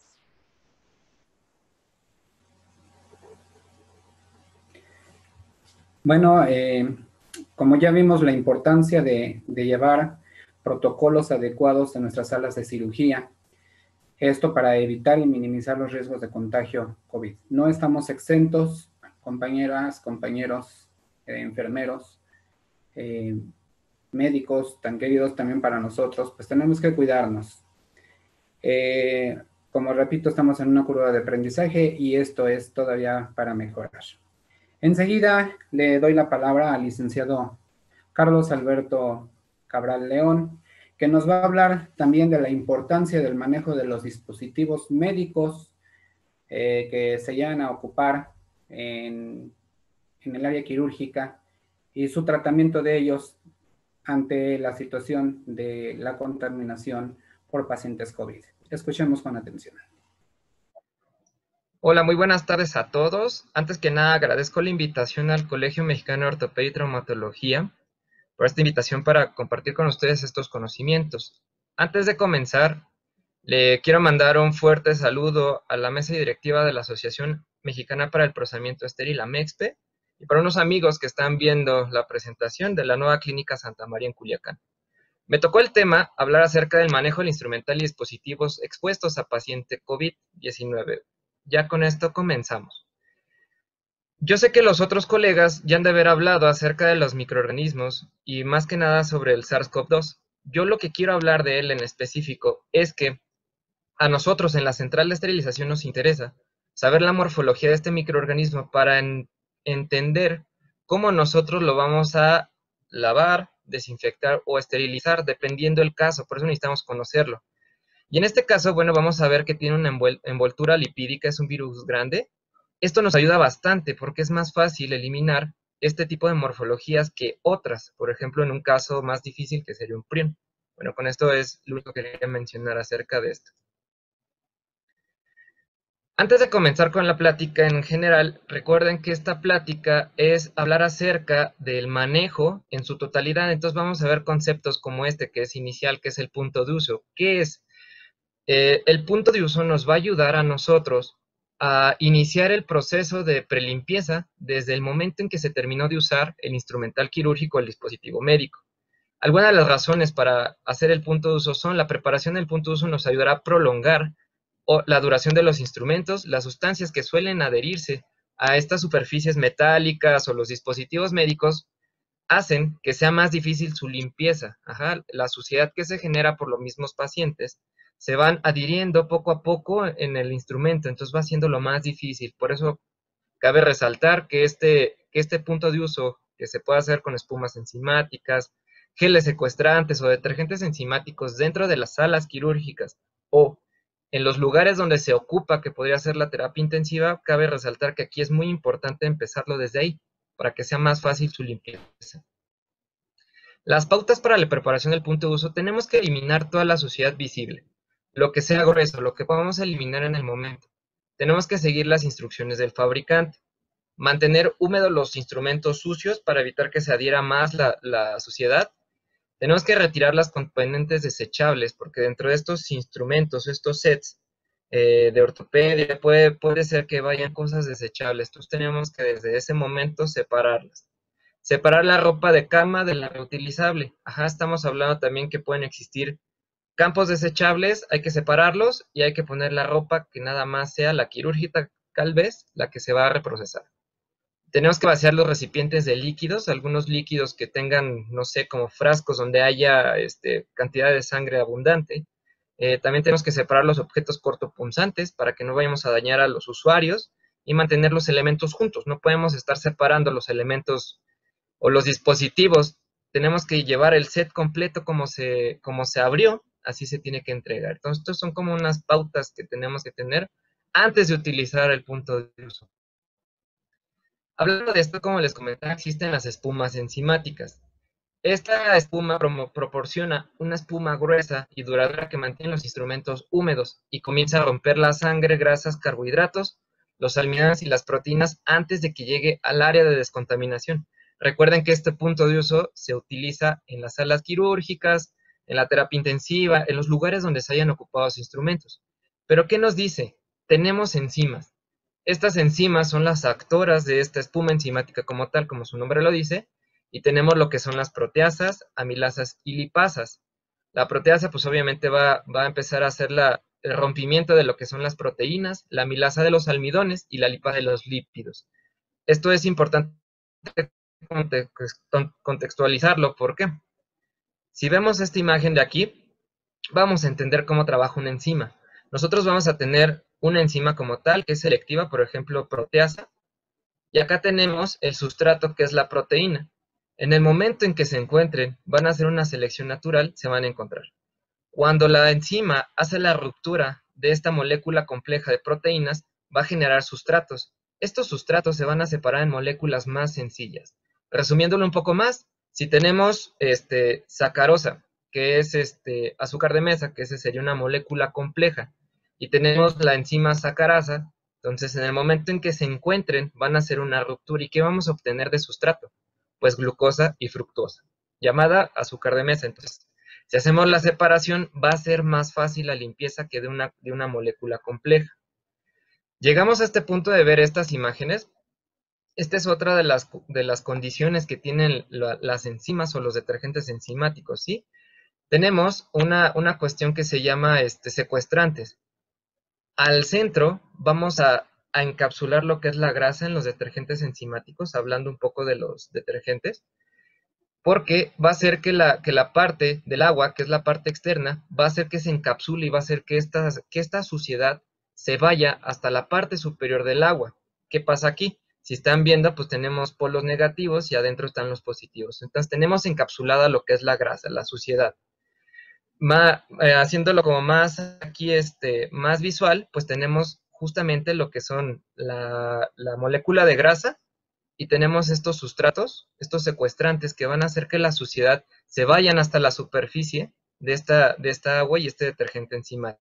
Bueno, eh, como ya vimos la importancia de, de llevar protocolos adecuados en nuestras salas de cirugía, esto para evitar y minimizar los riesgos de contagio COVID. No estamos exentos, compañeras, compañeros, eh, enfermeros, eh, médicos tan queridos también para nosotros, pues tenemos que cuidarnos. Eh, como repito, estamos en una curva de aprendizaje y esto es todavía para mejorar. Enseguida le doy la palabra al licenciado Carlos Alberto Cabral León, que nos va a hablar también de la importancia del manejo de los dispositivos médicos eh, que se llegan a ocupar en, en el área quirúrgica y su tratamiento de ellos ante la situación de la contaminación por pacientes COVID. Escuchemos con atención. Hola, muy buenas tardes a todos. Antes que nada, agradezco la invitación al Colegio Mexicano de Ortopedia y Traumatología por esta invitación para compartir con ustedes estos conocimientos. Antes de comenzar, le quiero mandar un fuerte saludo a la mesa directiva de la Asociación Mexicana para el Procesamiento Estéril, AMEXPE, y para unos amigos que están viendo la presentación de la nueva Clínica Santa María en Culiacán. Me tocó el tema hablar acerca del manejo del instrumental y dispositivos expuestos a paciente COVID diecinueve. Ya con esto comenzamos. Yo sé que los otros colegas ya han de haber hablado acerca de los microorganismos y más que nada sobre el SARS CoV dos. Yo lo que quiero hablar de él en específico es que a nosotros en la central de esterilización nos interesa saber la morfología de este microorganismo para en, entender cómo nosotros lo vamos a lavar, desinfectar o esterilizar, dependiendo del caso. Por eso necesitamos conocerlo. Y en este caso, bueno, vamos a ver que tiene una envoltura lipídica, es un virus grande. Esto nos ayuda bastante porque es más fácil eliminar este tipo de morfologías que otras. Por ejemplo, en un caso más difícil que sería un prión. Bueno, con esto es lo único que quería mencionar acerca de esto. Antes de comenzar con la plática en general, recuerden que esta plática es hablar acerca del manejo en su totalidad. Entonces vamos a ver conceptos como este, que es inicial, que es el punto de uso. ¿Qué es? Eh, el punto de uso nos va a ayudar a nosotros a iniciar el proceso de prelimpieza desde el momento en que se terminó de usar el instrumental quirúrgico o el dispositivo médico. Algunas de las razones para hacer el punto de uso son: la preparación del punto de uso nos ayudará a prolongar o la duración de los instrumentos, las sustancias que suelen adherirse a estas superficies metálicas o los dispositivos médicos hacen que sea más difícil su limpieza. Ajá, la suciedad que se genera por los mismos pacientes se van adhiriendo poco a poco en el instrumento, entonces va siendo lo más difícil. Por eso cabe resaltar que este, que este punto de uso que se puede hacer con espumas enzimáticas, geles secuestrantes o detergentes enzimáticos dentro de las salas quirúrgicas o en los lugares donde se ocupa que podría ser la terapia intensiva, cabe resaltar que aquí es muy importante empezarlo desde ahí, para que sea más fácil su limpieza. Las pautas para la preparación del punto de uso: tenemos que eliminar toda la suciedad visible, lo que sea grueso, lo que podamos eliminar en el momento. Tenemos que seguir las instrucciones del fabricante. Mantener húmedos los instrumentos sucios para evitar que se adhiera más la, la suciedad. Tenemos que retirar las componentes desechables, porque dentro de estos instrumentos, estos sets eh, de ortopedia, puede, puede ser que vayan cosas desechables. Entonces tenemos que desde ese momento separarlas. Separar la ropa de cama de la reutilizable. Ajá, estamos hablando también que pueden existir campos desechables, hay que separarlos y hay que poner la ropa que nada más sea la quirúrgica, tal vez, la que se va a reprocesar. Tenemos que vaciar los recipientes de líquidos, algunos líquidos que tengan, no sé, como frascos donde haya este, cantidad de sangre abundante. Eh, también tenemos que separar los objetos cortopunzantes para que no vayamos a dañar a los usuarios y mantener los elementos juntos. No podemos estar separando los elementos o los dispositivos. Tenemos que llevar el set completo como se, como se abrió, así se tiene que entregar. Entonces, estos son como unas pautas que tenemos que tener antes de utilizar el punto de uso. Hablando de esto, como les comentaba, existen las espumas enzimáticas. Esta espuma pro proporciona una espuma gruesa y duradera que mantiene los instrumentos húmedos y comienza a romper la sangre, grasas, carbohidratos, los almidones y las proteínas antes de que llegue al área de descontaminación. Recuerden que este punto de uso se utiliza en las salas quirúrgicas, en la terapia intensiva, en los lugares donde se hayan ocupado los instrumentos. ¿Pero qué nos dice? Tenemos enzimas. Estas enzimas son las actoras de esta espuma enzimática como tal, como su nombre lo dice, y tenemos lo que son las proteasas, amilasas y lipasas. La proteasa, pues obviamente va, va a empezar a hacer la, el rompimiento de lo que son las proteínas, la amilasa de los almidones y la lipasa de los lípidos. Esto es importante contextualizarlo. ¿Por qué? Si vemos esta imagen de aquí, vamos a entender cómo trabaja una enzima. Nosotros vamos a tener una enzima como tal, que es selectiva, por ejemplo, proteasa, y acá tenemos el sustrato, que es la proteína. En el momento en que se encuentren, van a hacer una selección natural, se van a encontrar. Cuando la enzima hace la ruptura de esta molécula compleja de proteínas, va a generar sustratos. Estos sustratos se van a separar en moléculas más sencillas. Resumiéndolo un poco más, si tenemos este, sacarosa, que es este, azúcar de mesa, que esa sería una molécula compleja, y tenemos la enzima sacarasa, entonces en el momento en que se encuentren van a hacer una ruptura. ¿Y qué vamos a obtener de sustrato? Pues glucosa y fructosa. llamada azúcar de mesa. Entonces, si hacemos la separación, va a ser más fácil la limpieza que de una, de una molécula compleja. Llegamos a este punto de ver estas imágenes. Esta es otra de las, de las condiciones que tienen la, las enzimas o los detergentes enzimáticos, ¿sí? Tenemos una, una cuestión que se llama este, secuestrantes. Al centro vamos a, a encapsular lo que es la grasa en los detergentes enzimáticos, hablando un poco de los detergentes, porque va a hacer que la, que la parte del agua, que es la parte externa, va a hacer que se encapsule y va a hacer que esta, que esta suciedad se vaya hasta la parte superior del agua. ¿Qué pasa aquí? Si están viendo, pues tenemos polos negativos y adentro están los positivos. Entonces tenemos encapsulada lo que es la grasa, la suciedad. Ma, eh, haciéndolo como más aquí, este, más visual, pues tenemos justamente lo que son la, la molécula de grasa y tenemos estos sustratos, estos secuestrantes que van a hacer que la suciedad se vayan hasta la superficie de esta, de esta agua y este detergente enzimático.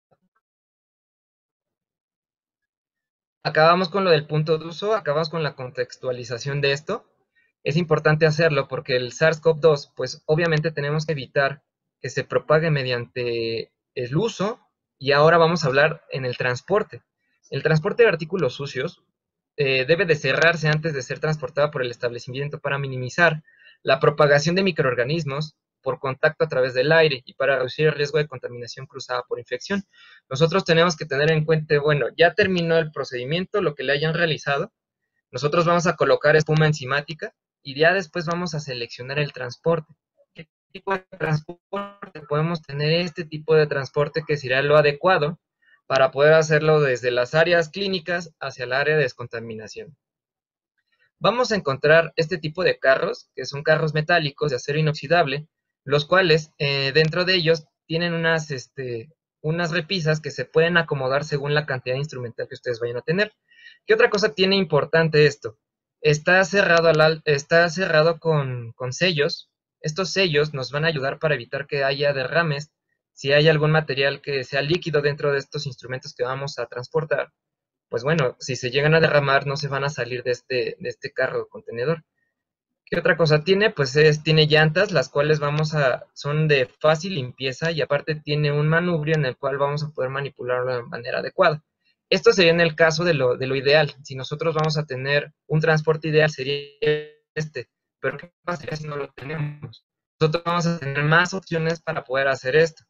Acabamos con lo del punto de uso, acabamos con la contextualización de esto. Es importante hacerlo porque el SARS CoV dos, pues obviamente tenemos que evitar que se propague mediante el uso, y ahora vamos a hablar en el transporte. El transporte de artículos sucios eh, debe de cerrarse antes de ser transportado por el establecimiento para minimizar la propagación de microorganismos por contacto a través del aire y para reducir el riesgo de contaminación cruzada por infección. Nosotros tenemos que tener en cuenta, bueno, ya terminó el procedimiento, lo que le hayan realizado, nosotros vamos a colocar espuma enzimática y ya después vamos a seleccionar el transporte. ¿Qué tipo de transporte? Podemos tener este tipo de transporte que será lo adecuado para poder hacerlo desde las áreas clínicas hacia el área de descontaminación. Vamos a encontrar este tipo de carros, que son carros metálicos de acero inoxidable, los cuales eh, dentro de ellos tienen unas, este, unas repisas que se pueden acomodar según la cantidad de instrumental que ustedes vayan a tener. ¿Qué otra cosa tiene importante esto? Está cerrado, al, está cerrado con, con sellos. Estos sellos nos van a ayudar para evitar que haya derrames, si hay algún material que sea líquido dentro de estos instrumentos que vamos a transportar. Pues bueno, si se llegan a derramar, no se van a salir de este, de este carro contenedor. ¿Qué otra cosa tiene? Pues es, tiene llantas, las cuales vamos a, son de fácil limpieza y aparte tiene un manubrio en el cual vamos a poder manipularlo de manera adecuada. Esto sería en el caso de lo, de lo ideal. Si nosotros vamos a tener un transporte ideal, sería este. Pero ¿qué pasaría si no lo tenemos? Nosotros vamos a tener más opciones para poder hacer esto.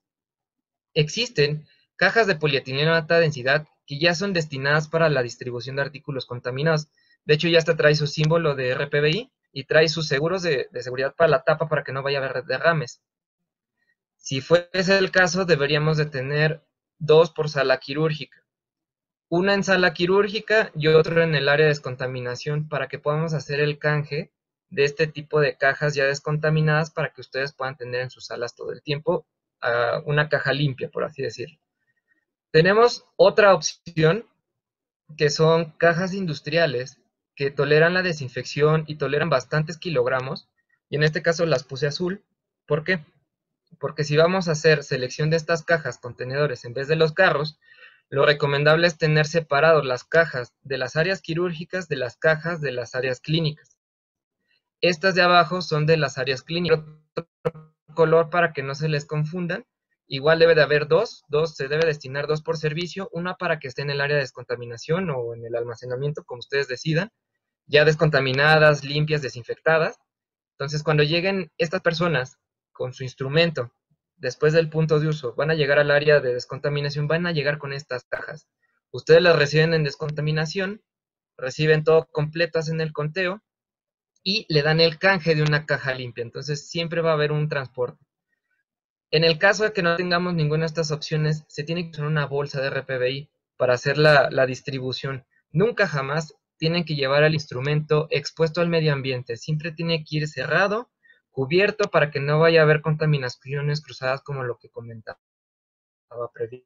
Existen cajas de polietileno de alta densidad que ya son destinadas para la distribución de artículos contaminados. De hecho, ya hasta trae su símbolo de R P B I y trae sus seguros de, de seguridad para la tapa para que no vaya a haber derrames. Si fuese el caso, deberíamos de tener dos por sala quirúrgica. Una en sala quirúrgica y otro en el área de descontaminación para que podamos hacer el canje de este tipo de cajas ya descontaminadas para que ustedes puedan tener en sus salas todo el tiempo uh, una caja limpia, por así decirlo. Tenemos otra opción que son cajas industriales que toleran la desinfección y toleran bastantes kilogramos, y en este caso las puse azul. ¿Por qué? Porque si vamos a hacer selección de estas cajas contenedores en vez de los carros, lo recomendable es tener separados las cajas de las áreas quirúrgicas de las cajas de las áreas clínicas. Estas de abajo son de las áreas clínicas. Otro color para que no se les confundan. Igual debe de haber dos, dos, se debe destinar dos por servicio, una para que esté en el área de descontaminación o en el almacenamiento, como ustedes decidan, ya descontaminadas, limpias, desinfectadas. Entonces, cuando lleguen estas personas con su instrumento, después del punto de uso, van a llegar al área de descontaminación, van a llegar con estas cajas. Ustedes las reciben en descontaminación, reciben todo completo, hacen el conteo y le dan el canje de una caja limpia. Entonces, siempre va a haber un transporte. En el caso de que no tengamos ninguna de estas opciones, se tiene que usar una bolsa de R P B I para hacer la, la distribución. Nunca jamás tienen que llevar el instrumento expuesto al medio ambiente. Siempre tiene que ir cerrado, cubierto, para que no vaya a haber contaminaciones cruzadas como lo que comentaba previamente.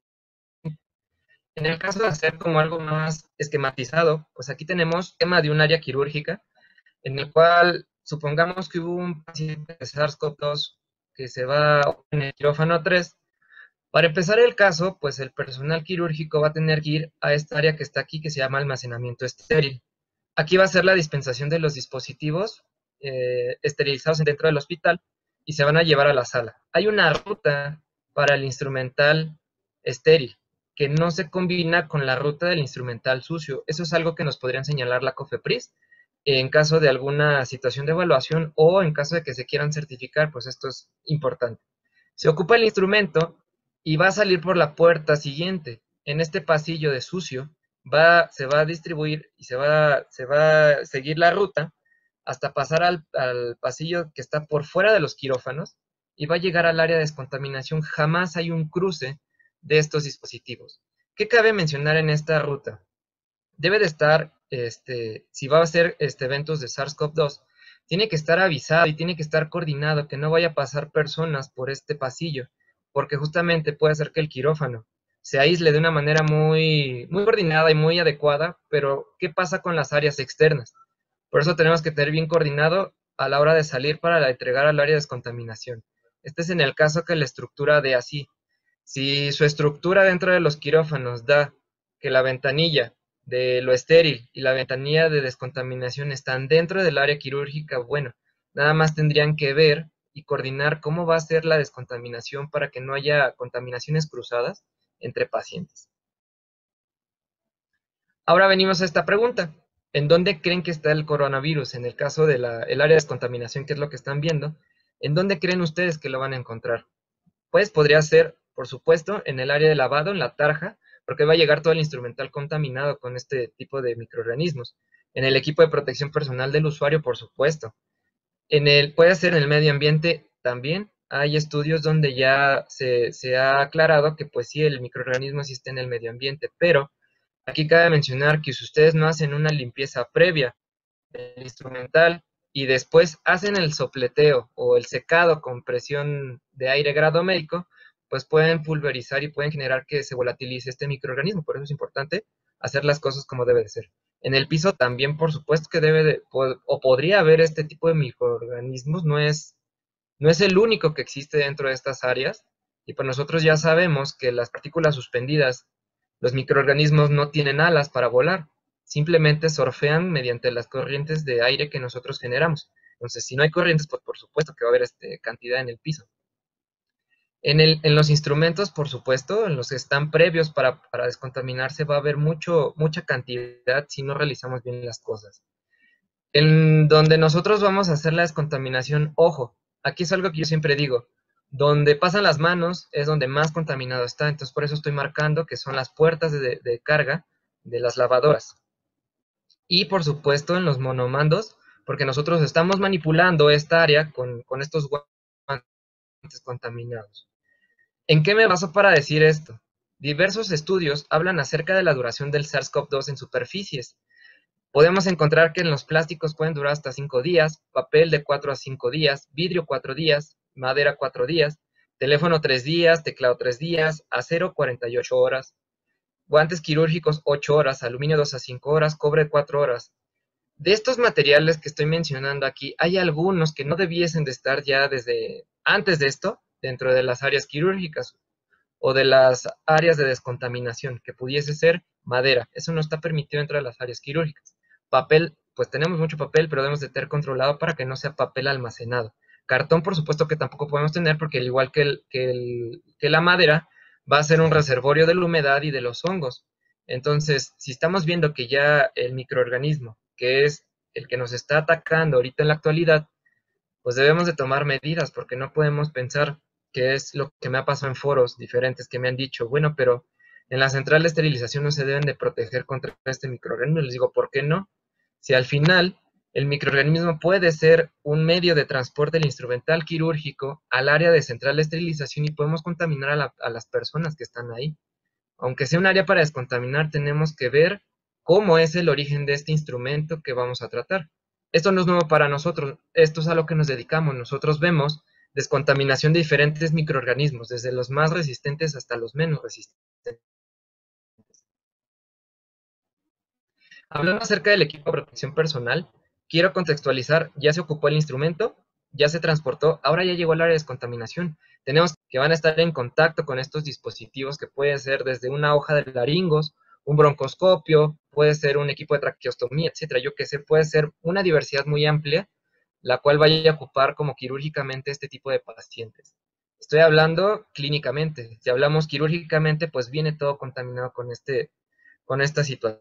En el caso de hacer como algo más esquematizado, pues aquí tenemos el tema de un área quirúrgica, en el cual supongamos que hubo un paciente de SARS CoV dos que se va en el quirófano tres. Para empezar el caso, pues el personal quirúrgico va a tener que ir a esta área que está aquí, que se llama almacenamiento estéril. Aquí va a ser la dispensación de los dispositivos eh, esterilizados dentro del hospital, y se van a llevar a la sala. Hay una ruta para el instrumental estéril, que no se combina con la ruta del instrumental sucio. Eso es algo que nos podrían señalar la COFEPRIS en caso de alguna situación de evaluación o en caso de que se quieran certificar, pues esto es importante. Se ocupa el instrumento y va a salir por la puerta siguiente. En este pasillo de sucio va, se va a distribuir y se va, se va a seguir la ruta hasta pasar al, al pasillo que está por fuera de los quirófanos y va a llegar al área de descontaminación. Jamás hay un cruce de estos dispositivos. ¿Qué cabe mencionar en esta ruta? Debe de estar, este, si va a ser este, eventos de SARS CoV dos, tiene que estar avisado y tiene que estar coordinado, que no vaya a pasar personas por este pasillo, porque justamente puede ser que el quirófano se aísle de una manera muy, muy coordinada y muy adecuada, pero ¿qué pasa con las áreas externas? Por eso tenemos que tener bien coordinado a la hora de salir para la entregar al área de descontaminación. Este es en el caso que la estructura dé así. Si su estructura dentro de los quirófanos da que la ventanilla de lo estéril y la ventanilla de descontaminación están dentro del área quirúrgica, bueno, nada más tendrían que ver y coordinar cómo va a ser la descontaminación para que no haya contaminaciones cruzadas entre pacientes. Ahora venimos a esta pregunta. ¿En dónde creen que está el coronavirus? En el caso del área de descontaminación, que es lo que están viendo, ¿en dónde creen ustedes que lo van a encontrar? Pues podría ser, por supuesto, en el área de lavado, en la tarja, porque va a llegar todo el instrumental contaminado con este tipo de microorganismos. En el equipo de protección personal del usuario, por supuesto. En el, puede ser en el medio ambiente también. Hay estudios donde ya se, se ha aclarado que pues sí, el microorganismo existe en el medio ambiente, pero aquí cabe mencionar que si ustedes no hacen una limpieza previa del instrumental y después hacen el sopleteo o el secado con presión de aire grado médico, pues pueden pulverizar y pueden generar que se volatilice este microorganismo. Por eso es importante hacer las cosas como debe de ser. En el piso también, por supuesto, que debe de, o podría haber este tipo de microorganismos. No es, no es el único que existe dentro de estas áreas. Y pues nosotros ya sabemos que las partículas suspendidas, los microorganismos no tienen alas para volar. Simplemente surfean mediante las corrientes de aire que nosotros generamos. Entonces, si no hay corrientes, pues por supuesto que va a haber este, cantidad en el piso. En, el, en los instrumentos, por supuesto, en los que están previos para, para descontaminarse, va a haber mucho, mucha cantidad si no realizamos bien las cosas. En donde nosotros vamos a hacer la descontaminación, ojo, aquí es algo que yo siempre digo, donde pasan las manos es donde más contaminado está, entonces por eso estoy marcando que son las puertas de, de carga de las lavadoras. Y por supuesto en los monomandos, porque nosotros estamos manipulando esta área con, con estos guantes contaminados. ¿En qué me baso para decir esto? Diversos estudios hablan acerca de la duración del SARS CoV dos en superficies. Podemos encontrar que en los plásticos pueden durar hasta cinco días, papel de cuatro a cinco días, vidrio cuatro días, madera cuatro días, teléfono tres días, teclado tres días, acero cuarenta y ocho horas, guantes quirúrgicos ocho horas, aluminio dos a cinco horas, cobre cuatro horas. De estos materiales que estoy mencionando aquí, hay algunos que no debiesen de estar ya desde antes de esto, dentro de las áreas quirúrgicas o de las áreas de descontaminación, que pudiese ser madera. Eso no está permitido dentro de las áreas quirúrgicas. Papel, pues tenemos mucho papel, pero debemos de tener controlado para que no sea papel almacenado. Cartón, por supuesto que tampoco podemos tener, porque al igual que, el, que, el, que la madera, va a ser un reservorio de la humedad y de los hongos. Entonces, si estamos viendo que ya el microorganismo, que es el que nos está atacando ahorita en la actualidad, pues debemos de tomar medidas, porque no podemos pensar que es lo que me ha pasado en foros diferentes que me han dicho, bueno, pero en la central de esterilización no se deben de proteger contra este microorganismo. Les digo, ¿por qué no? Si al final el microorganismo puede ser un medio de transporte del instrumental quirúrgico al área de central de esterilización y podemos contaminar a, la, a las personas que están ahí. Aunque sea un área para descontaminar, tenemos que ver cómo es el origen de este instrumento que vamos a tratar. Esto no es nuevo para nosotros, esto es a lo que nos dedicamos. Nosotros vemos descontaminación de diferentes microorganismos, desde los más resistentes hasta los menos resistentes. Hablando acerca del equipo de protección personal, quiero contextualizar, ya se ocupó el instrumento, ya se transportó, ahora ya llegó al área de descontaminación. Tenemos que van a estar en contacto con estos dispositivos que pueden ser desde una hoja de laringos, un broncoscopio, puede ser un equipo de traqueostomía, etcétera. Yo que sé, puede ser una diversidad muy amplia la cual vaya a ocupar como quirúrgicamente este tipo de pacientes. Estoy hablando clínicamente. Si hablamos quirúrgicamente, pues viene todo contaminado con, este, con esta situación.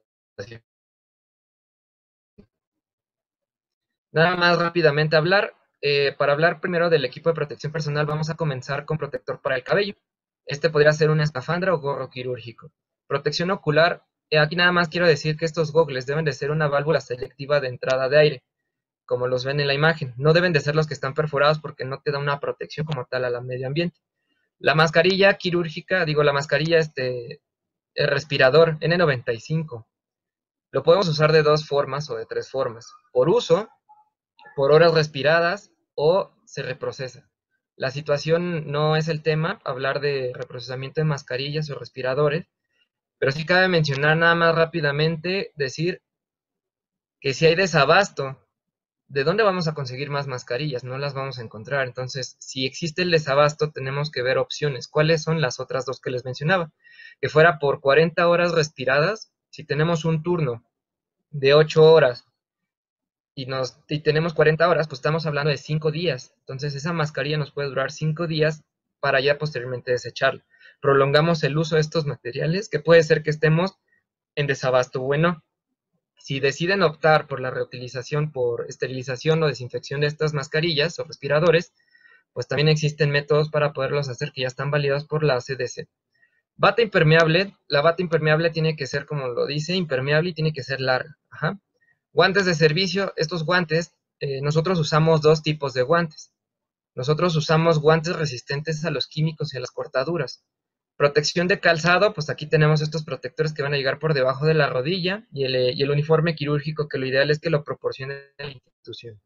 Nada más rápidamente hablar. Eh, para hablar primero del equipo de protección personal, vamos a comenzar con protector para el cabello. Este podría ser una escafandra o gorro quirúrgico. Protección ocular. Eh, aquí nada más quiero decir que estos gogles deben de ser una válvula selectiva de entrada de aire, como los ven en la imagen. No deben de ser los que están perforados porque no te da una protección como tal al medio ambiente. La mascarilla quirúrgica, digo la mascarilla, este, el respirador N noventa y cinco. Lo podemos usar de dos formas o de tres formas. Por uso, por horas respiradas o se reprocesa. La situación no es el tema, hablar de reprocesamiento de mascarillas o respiradores, pero sí cabe mencionar nada más rápidamente, decir que si hay desabasto, ¿de dónde vamos a conseguir más mascarillas? No las vamos a encontrar. Entonces, si existe el desabasto, tenemos que ver opciones. ¿Cuáles son las otras dos que les mencionaba? Que fuera por cuarenta horas respiradas. Si tenemos un turno de ocho horas y, nos, y tenemos cuarenta horas, pues estamos hablando de cinco días. Entonces, esa mascarilla nos puede durar cinco días para ya posteriormente desecharla. Prolongamos el uso de estos materiales, que puede ser que estemos en desabasto. Bueno, si deciden optar por la reutilización, por esterilización o desinfección de estas mascarillas o respiradores, pues también existen métodos para poderlos hacer que ya están validados por la C D C. Bata impermeable. La bata impermeable tiene que ser, como lo dice, impermeable y tiene que ser larga. Ajá. Guantes de servicio. Estos guantes, eh, nosotros usamos dos tipos de guantes. Nosotros usamos guantes resistentes a los químicos y a las cortaduras. Protección de calzado, pues aquí tenemos estos protectores que van a llegar por debajo de la rodilla y el, y el uniforme quirúrgico, que lo ideal es que lo proporcione la institución.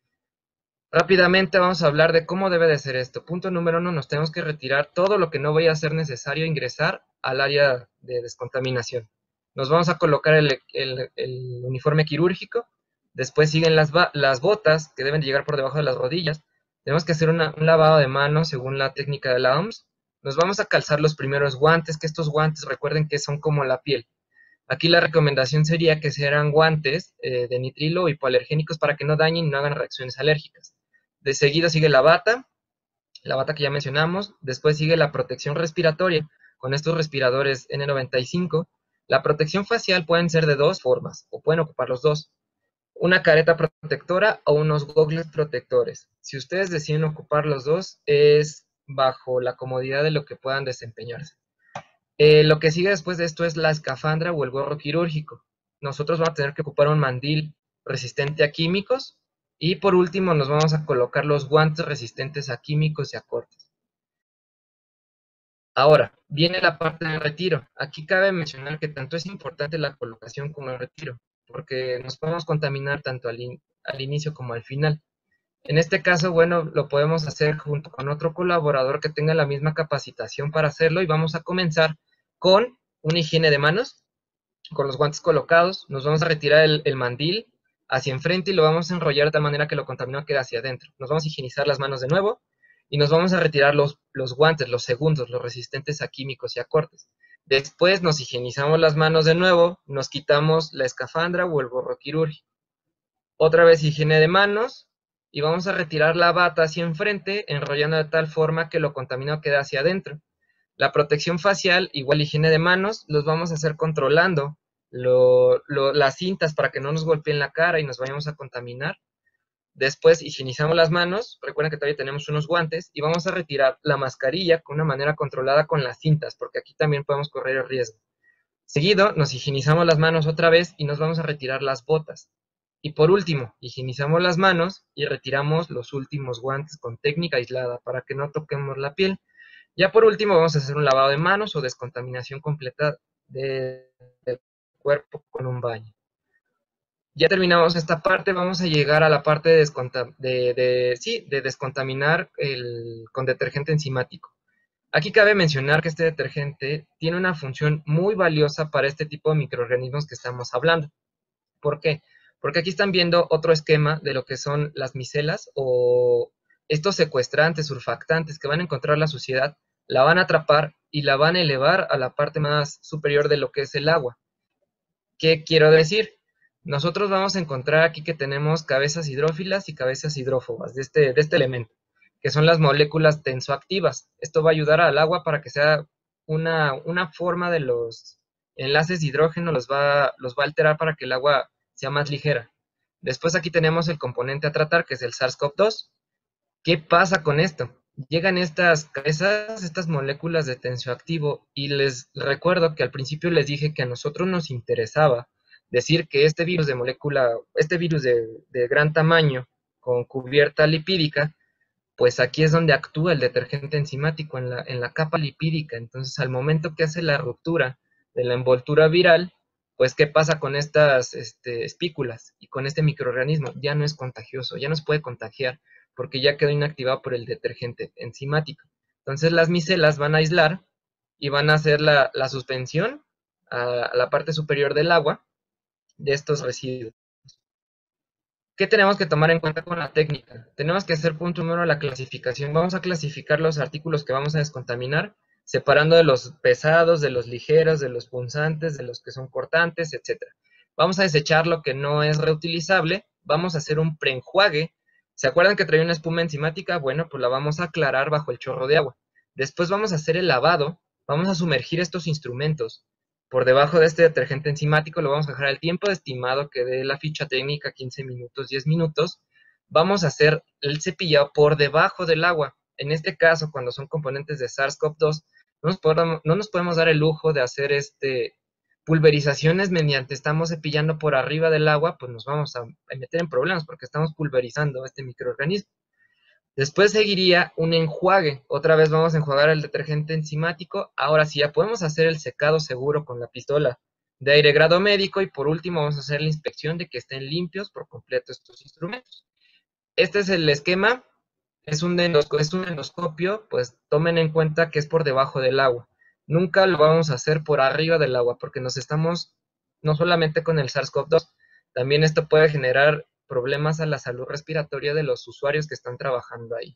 Rápidamente vamos a hablar de cómo debe de ser esto. Punto número uno, nos tenemos que retirar todo lo que no vaya a ser necesario ingresar al área de descontaminación. Nos vamos a colocar el, el, el uniforme quirúrgico, después siguen las, las botas que deben llegar por debajo de las rodillas. Tenemos que hacer una, un lavado de manos según la técnica de la O M S. Nos vamos a calzar los primeros guantes, que estos guantes recuerden que son como la piel. Aquí la recomendación sería que sean guantes eh, de nitrilo o hipoalergénicos para que no dañen y no hagan reacciones alérgicas. De seguido sigue la bata, la bata que ya mencionamos. Después sigue la protección respiratoria, con estos respiradores N noventa y cinco. La protección facial pueden ser de dos formas, o pueden ocupar los dos. Una careta protectora o unos gogles protectores. Si ustedes deciden ocupar los dos, es bajo la comodidad de lo que puedan desempeñarse. Eh, lo que sigue después de esto es la escafandra o el gorro quirúrgico. Nosotros vamos a tener que ocupar un mandil resistente a químicos y por último nos vamos a colocar los guantes resistentes a químicos y a cortes. Ahora, viene la parte del retiro. Aquí cabe mencionar que tanto es importante la colocación como el retiro, porque nos podemos contaminar tanto al, in al inicio como al final. En este caso, bueno, lo podemos hacer junto con otro colaborador que tenga la misma capacitación para hacerlo y vamos a comenzar con una higiene de manos, con los guantes colocados. Nos vamos a retirar el, el mandil hacia enfrente y lo vamos a enrollar de tal manera que lo contaminado quede hacia adentro. Nos vamos a higienizar las manos de nuevo y nos vamos a retirar los, los guantes, los segundos, los resistentes a químicos y a cortes. Después nos higienizamos las manos de nuevo, nos quitamos la escafandra o el gorro quirúrgico. Otra vez higiene de manos. Y vamos a retirar la bata hacia enfrente, enrollando de tal forma que lo contaminado quede hacia adentro. La protección facial, igual higiene de manos, los vamos a hacer controlando lo, lo, las cintas para que no nos golpeen la cara y nos vayamos a contaminar. Después higienizamos las manos, recuerden que todavía tenemos unos guantes, y vamos a retirar la mascarilla con una manera controlada con las cintas, porque aquí también podemos correr el riesgo. Seguido, nos higienizamos las manos otra vez y nos vamos a retirar las botas. Y por último, higienizamos las manos y retiramos los últimos guantes con técnica aislada para que no toquemos la piel. Ya por último vamos a hacer un lavado de manos o descontaminación completa de, del cuerpo con un baño. Ya terminamos esta parte, vamos a llegar a la parte de, descontam de, de, sí, de descontaminar el, con detergente enzimático. Aquí cabe mencionar que este detergente tiene una función muy valiosa para este tipo de microorganismos que estamos hablando. ¿Por qué? Porque aquí están viendo otro esquema de lo que son las micelas o estos secuestrantes, surfactantes que van a encontrar la suciedad, la van a atrapar y la van a elevar a la parte más superior de lo que es el agua. ¿Qué quiero decir? nosotros vamos a encontrar aquí que tenemos cabezas hidrófilas y cabezas hidrófobas de este, de este elemento, que son las moléculas tensoactivas. Esto va a ayudar al agua para que sea una, una forma de los enlaces de hidrógeno, los va, los va a alterar para que el agua sea más ligera. Después aquí tenemos el componente a tratar, que es el SARS CoV dos. ¿Qué pasa con esto? Llegan estas cabezas, estas moléculas de tensioactivo, y les recuerdo que al principio les dije que a nosotros nos interesaba decir que este virus de molécula, este virus de, de gran tamaño con cubierta lipídica, pues aquí es donde actúa el detergente enzimático en la, en la capa lipídica. Entonces, al momento que hace la ruptura de la envoltura viral, pues, ¿qué pasa con estas este, espículas y con este microorganismo? Ya no es contagioso, ya nos puede contagiar, porque ya quedó inactivado por el detergente enzimático. Entonces, las micelas van a aislar y van a hacer la, la suspensión a, a la parte superior del agua de estos residuos. ¿Qué tenemos que tomar en cuenta con la técnica? Tenemos que hacer, punto número, la clasificación. Vamos a clasificar los artículos que vamos a descontaminar, separando de los pesados, de los ligeros, de los punzantes, de los que son cortantes, etcétera. Vamos a desechar lo que no es reutilizable. Vamos a hacer un preenjuague. ¿Se acuerdan que traía una espuma enzimática? Bueno, pues la vamos a aclarar bajo el chorro de agua. Después vamos a hacer el lavado. Vamos a sumergir estos instrumentos por debajo de este detergente enzimático. Lo vamos a dejar el tiempo estimado que dé la ficha técnica, quince minutos, diez minutos. Vamos a hacer el cepillado por debajo del agua. En este caso, cuando son componentes de SARS CoV dos, no nos podemos, no nos podemos dar el lujo de hacer este, pulverizaciones mediante estamos cepillando por arriba del agua, pues nos vamos a meter en problemas porque estamos pulverizando este microorganismo. Después seguiría un enjuague. Otra vez vamos a enjuagar el detergente enzimático. Ahora sí ya podemos hacer el secado seguro con la pistola de aire grado médico. Y por último vamos a hacer la inspección de que estén limpios por completo estos instrumentos. Este es el esquema. Es un, es un endoscopio. Pues tomen en cuenta que es por debajo del agua. Nunca lo vamos a hacer por arriba del agua porque nos estamos, no solamente con el SARS CoV dos, también esto puede generar problemas a la salud respiratoria de los usuarios que están trabajando ahí.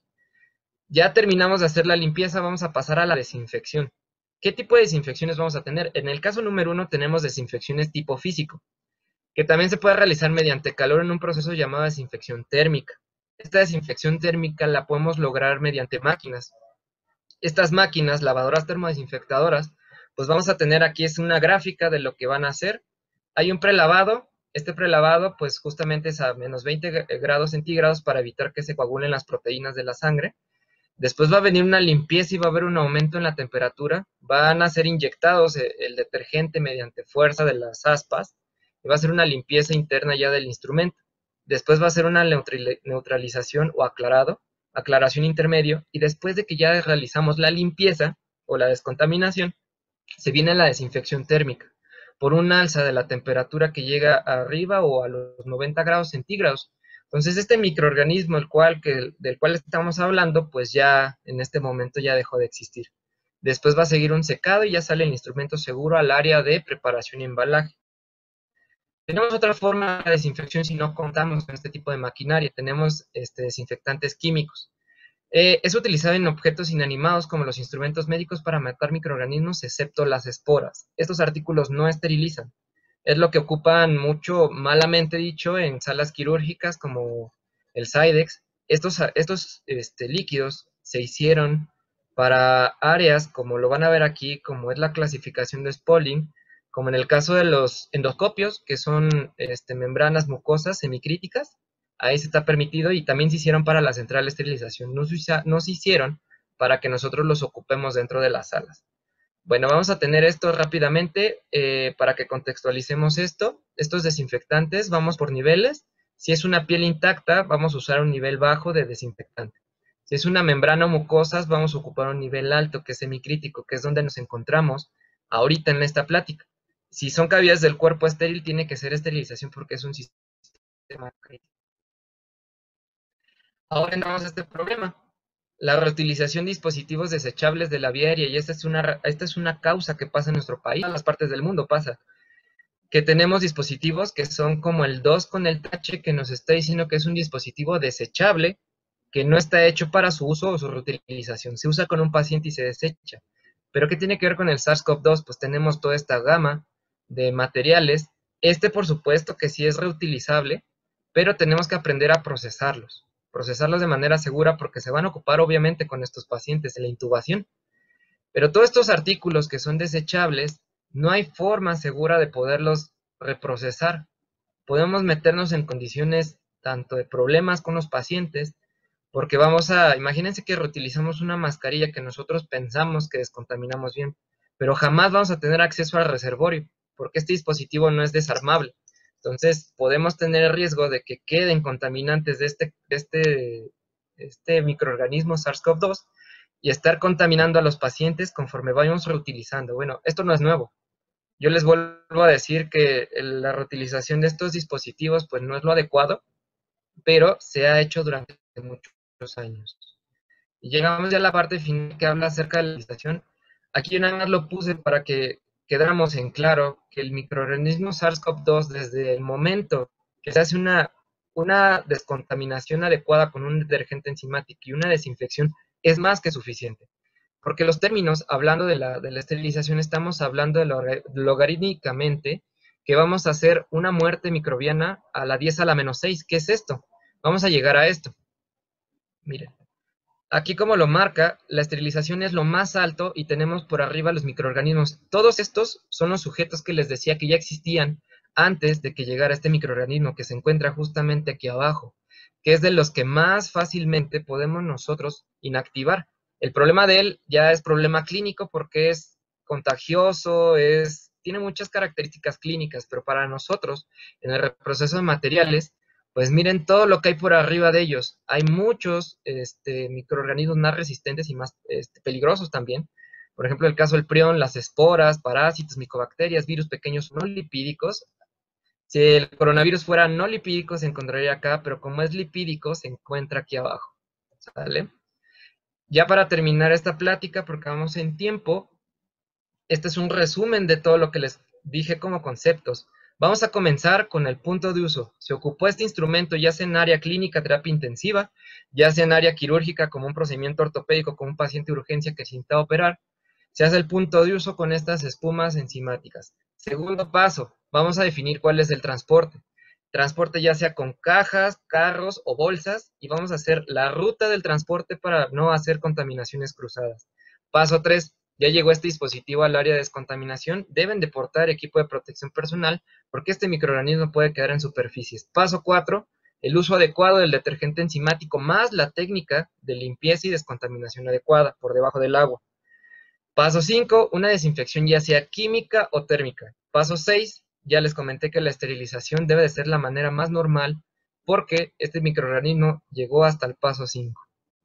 Ya terminamos de hacer la limpieza, vamos a pasar a la desinfección. ¿Qué tipo de desinfecciones vamos a tener? En el caso número uno tenemos desinfecciones tipo físico, que también se puede realizar mediante calor en un proceso llamado desinfección térmica. Esta desinfección térmica la podemos lograr mediante máquinas. Estas máquinas, lavadoras termodesinfectadoras, pues vamos a tener aquí es una gráfica de lo que van a hacer. Hay un prelavado. Este prelavado, pues justamente es a menos veinte grados centígrados para evitar que se coagulen las proteínas de la sangre. Después va a venir una limpieza y va a haber un aumento en la temperatura. Van a ser inyectados el detergente mediante fuerza de las aspas y va a ser una limpieza interna ya del instrumento. Después va a ser una neutralización o aclarado, aclaración intermedio, y después de que ya realizamos la limpieza o la descontaminación, se viene la desinfección térmica, por un alza de la temperatura que llega arriba o a los noventa grados centígrados. Entonces, este microorganismo el cual, que, del cual estamos hablando, pues ya en este momento ya dejó de existir. Después va a seguir un secado y ya sale el instrumento seguro al área de preparación y embalaje. Tenemos otra forma de desinfección si no contamos con este tipo de maquinaria. Tenemos este, desinfectantes químicos. Eh, es utilizado en objetos inanimados como los instrumentos médicos para matar microorganismos, excepto las esporas. Estos artículos no esterilizan. Es lo que ocupan mucho, malamente dicho, en salas quirúrgicas como el Cydex. Estos, estos este, líquidos se hicieron para áreas, como lo van a ver aquí, como es la clasificación de Spalding, como en el caso de los endoscopios, que son este, membranas mucosas semicríticas. Ahí se está permitido y también se hicieron para la central de esterilización. No se, no se hicieron para que nosotros los ocupemos dentro de las salas. Bueno, vamos a tener esto rápidamente eh, para que contextualicemos esto. Estos desinfectantes, vamos por niveles. Si es una piel intacta, vamos a usar un nivel bajo de desinfectante. Si es una membrana o mucosas, vamos a ocupar un nivel alto, que es semicrítico, que es donde nos encontramos ahorita en esta plática. Si son cavidades del cuerpo estéril, tiene que ser esterilización porque es un sistema crítico. Ahora entramos a este problema, la reutilización de dispositivos desechables de la vía aérea, y esta es una, esta es una causa que pasa en nuestro país, en todas las partes del mundo pasa, que tenemos dispositivos que son como el dos con el tache, que nos está diciendo que es un dispositivo desechable, que no está hecho para su uso o su reutilización, se usa con un paciente y se desecha. ¿Pero qué tiene que ver con el SARS CoV dos? Pues tenemos toda esta gama de materiales Este, por supuesto, que sí es reutilizable, pero tenemos que aprender a procesarlos, procesarlos de manera segura porque se van a ocupar obviamente con estos pacientes en la intubación. Pero todos estos artículos que son desechables, no hay forma segura de poderlos reprocesar. Podemos meternos en condiciones tanto de problemas con los pacientes, porque vamos a, imagínense que reutilizamos una mascarilla que nosotros pensamos que descontaminamos bien, pero jamás vamos a tener acceso al reservorio, porque este dispositivo no es desarmable. Entonces, podemos tener el riesgo de que queden contaminantes de este, de este, este microorganismo SARS CoV dos y estar contaminando a los pacientes conforme vayamos reutilizando. Bueno, esto no es nuevo. Yo les vuelvo a decir que la reutilización de estos dispositivos pues no es lo adecuado, pero se ha hecho durante muchos años. Y llegamos ya a la parte final que habla acerca de la utilización. Aquí yo nada más lo puse para que quedáramos en claro que el microorganismo SARS CoV dos, desde el momento que se hace una, una descontaminación adecuada con un detergente enzimático y una desinfección, es más que suficiente. Porque los términos, hablando de la, de la esterilización, estamos hablando de lo, logarítmicamente que vamos a hacer una muerte microbiana a la diez a la menos seis. ¿Qué es esto? Vamos a llegar a esto. Miren, aquí como lo marca, la esterilización es lo más alto y tenemos por arriba los microorganismos. Todos estos son los sujetos que les decía que ya existían antes de que llegara este microorganismo que se encuentra justamente aquí abajo, que es de los que más fácilmente podemos nosotros inactivar. El problema de él ya es problema clínico porque es contagioso, es, tiene muchas características clínicas, pero para nosotros, en el reproceso de materiales, pues miren todo lo que hay por arriba de ellos. Hay muchos este, microorganismos más resistentes y más este, peligrosos también. Por ejemplo, el caso del prión, las esporas, parásitos, micobacterias, virus pequeños no lipídicos. Si el coronavirus fuera no lipídico, se encontraría acá, pero como es lipídico, se encuentra aquí abajo. ¿Sale? Ya para terminar esta plática, porque vamos en tiempo, este es un resumen de todo lo que les dije como conceptos. Vamos a comenzar con el punto de uso. Se ocupó este instrumento ya sea en área clínica, terapia intensiva, ya sea en área quirúrgica como un procedimiento ortopédico con un paciente de urgencia que se intenta operar. Se hace el punto de uso con estas espumas enzimáticas. Segundo paso, vamos a definir cuál es el transporte. Transporte ya sea con cajas, carros o bolsas, y vamos a hacer la ruta del transporte para no hacer contaminaciones cruzadas. Paso tres, ya llegó este dispositivo al área de descontaminación, deben de portar equipo de protección personal porque este microorganismo puede quedar en superficies. Paso cuatro, el uso adecuado del detergente enzimático más la técnica de limpieza y descontaminación adecuada por debajo del agua. Paso cinco, una desinfección ya sea química o térmica. Paso seis, ya les comenté que la esterilización debe de ser la manera más normal porque este microorganismo llegó hasta el paso cinco.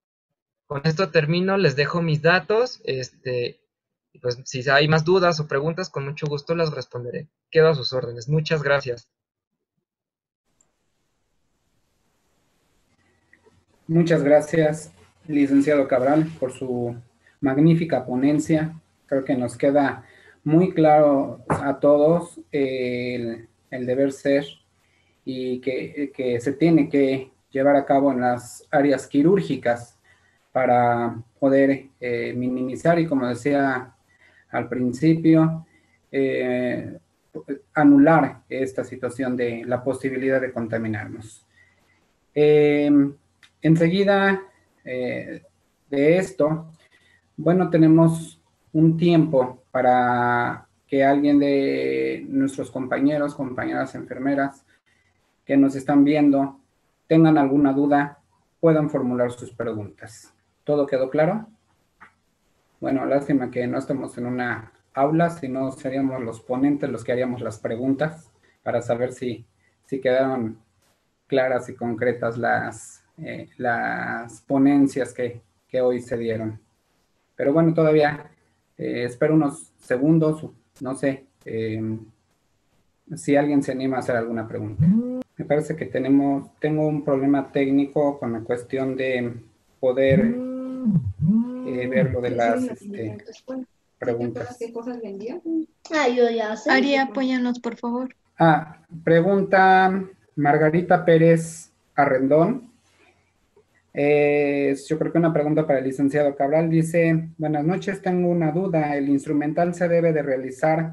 Con esto termino, les dejo mis datos, este, pues si hay más dudas o preguntas, con mucho gusto las responderé. Quedo a sus órdenes. Muchas gracias. Muchas gracias, licenciado Cabral, por su magnífica ponencia. Creo que nos queda muy claro a todos el, el deber ser y que, que se tiene que llevar a cabo en las áreas quirúrgicas para poder eh, minimizar y, como decía al principio, eh, anular esta situación de la posibilidad de contaminarnos. Eh, enseguida eh, de esto, bueno, tenemos un tiempo para que alguien de nuestros compañeros, compañeras enfermeras que nos están viendo, tengan alguna duda, puedan formular sus preguntas. ¿Todo quedó claro? Bueno, lástima que no estemos en una aula, si no seríamos los ponentes los que haríamos las preguntas para saber si, si quedaron claras y concretas las, eh, las ponencias que, que hoy se dieron. Pero bueno, todavía eh, espero unos segundos, no sé, eh, si alguien se anima a hacer alguna pregunta. Me parece que tenemos, tengo un problema técnico con la cuestión de poder eh, ver lo de las este, preguntas. Ah, yo ya sé. Ari, apóyanos, por favor. Ah, pregunta Margarita Pérez Arrendón. Eh, yo creo que una pregunta para el licenciado Cabral. Dice, buenas noches, tengo una duda. ¿El instrumental se debe de realizar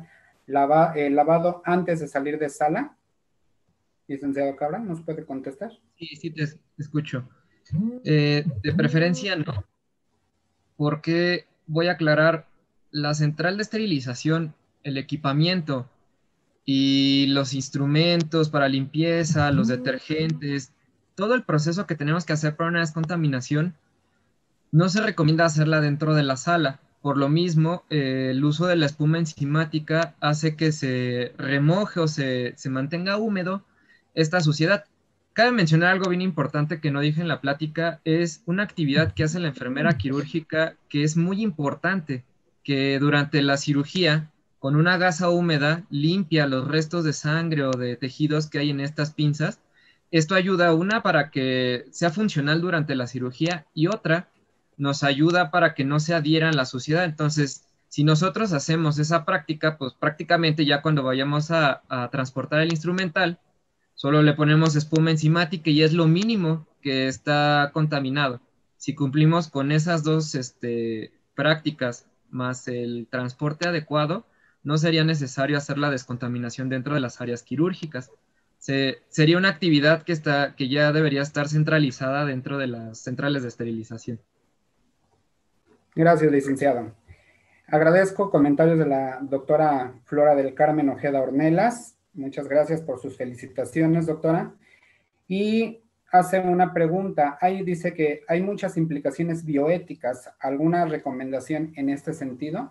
Lava, eh, lavado antes de salir de sala. Licenciado Cabral, ¿nos puede contestar? Sí, sí, te, te escucho. Eh, de preferencia no, porque voy a aclarar, la central de esterilización, el equipamiento y los instrumentos para limpieza, los detergentes, todo el proceso que tenemos que hacer para una descontaminación, no se recomienda hacerla dentro de la sala. Por lo mismo, eh, el uso de la espuma enzimática hace que se remoje o se, se mantenga húmedo esta suciedad. Cabe mencionar algo bien importante que no dije en la plática, es una actividad que hace la enfermera quirúrgica que es muy importante, que durante la cirugía, con una gasa húmeda, limpia los restos de sangre o de tejidos que hay en estas pinzas. Esto ayuda, una, para que sea funcional durante la cirugía, y otra, nos ayuda para que no se adhiera a la suciedad. Entonces, si nosotros hacemos esa práctica, pues prácticamente ya cuando vayamos a, a transportar el instrumental, solo le ponemos espuma enzimática y es lo mínimo que está contaminado. Si cumplimos con esas dos este, prácticas más el transporte adecuado, no sería necesario hacer la descontaminación dentro de las áreas quirúrgicas. Se, sería una actividad que, está, que ya debería estar centralizada dentro de las centrales de esterilización. Gracias, licenciado. Agradezco comentarios de la doctora Flora del Carmen Ojeda Ornelas. Muchas gracias por sus felicitaciones, doctora. Y hace una pregunta. Ahí dice que hay muchas implicaciones bioéticas. ¿Alguna recomendación en este sentido?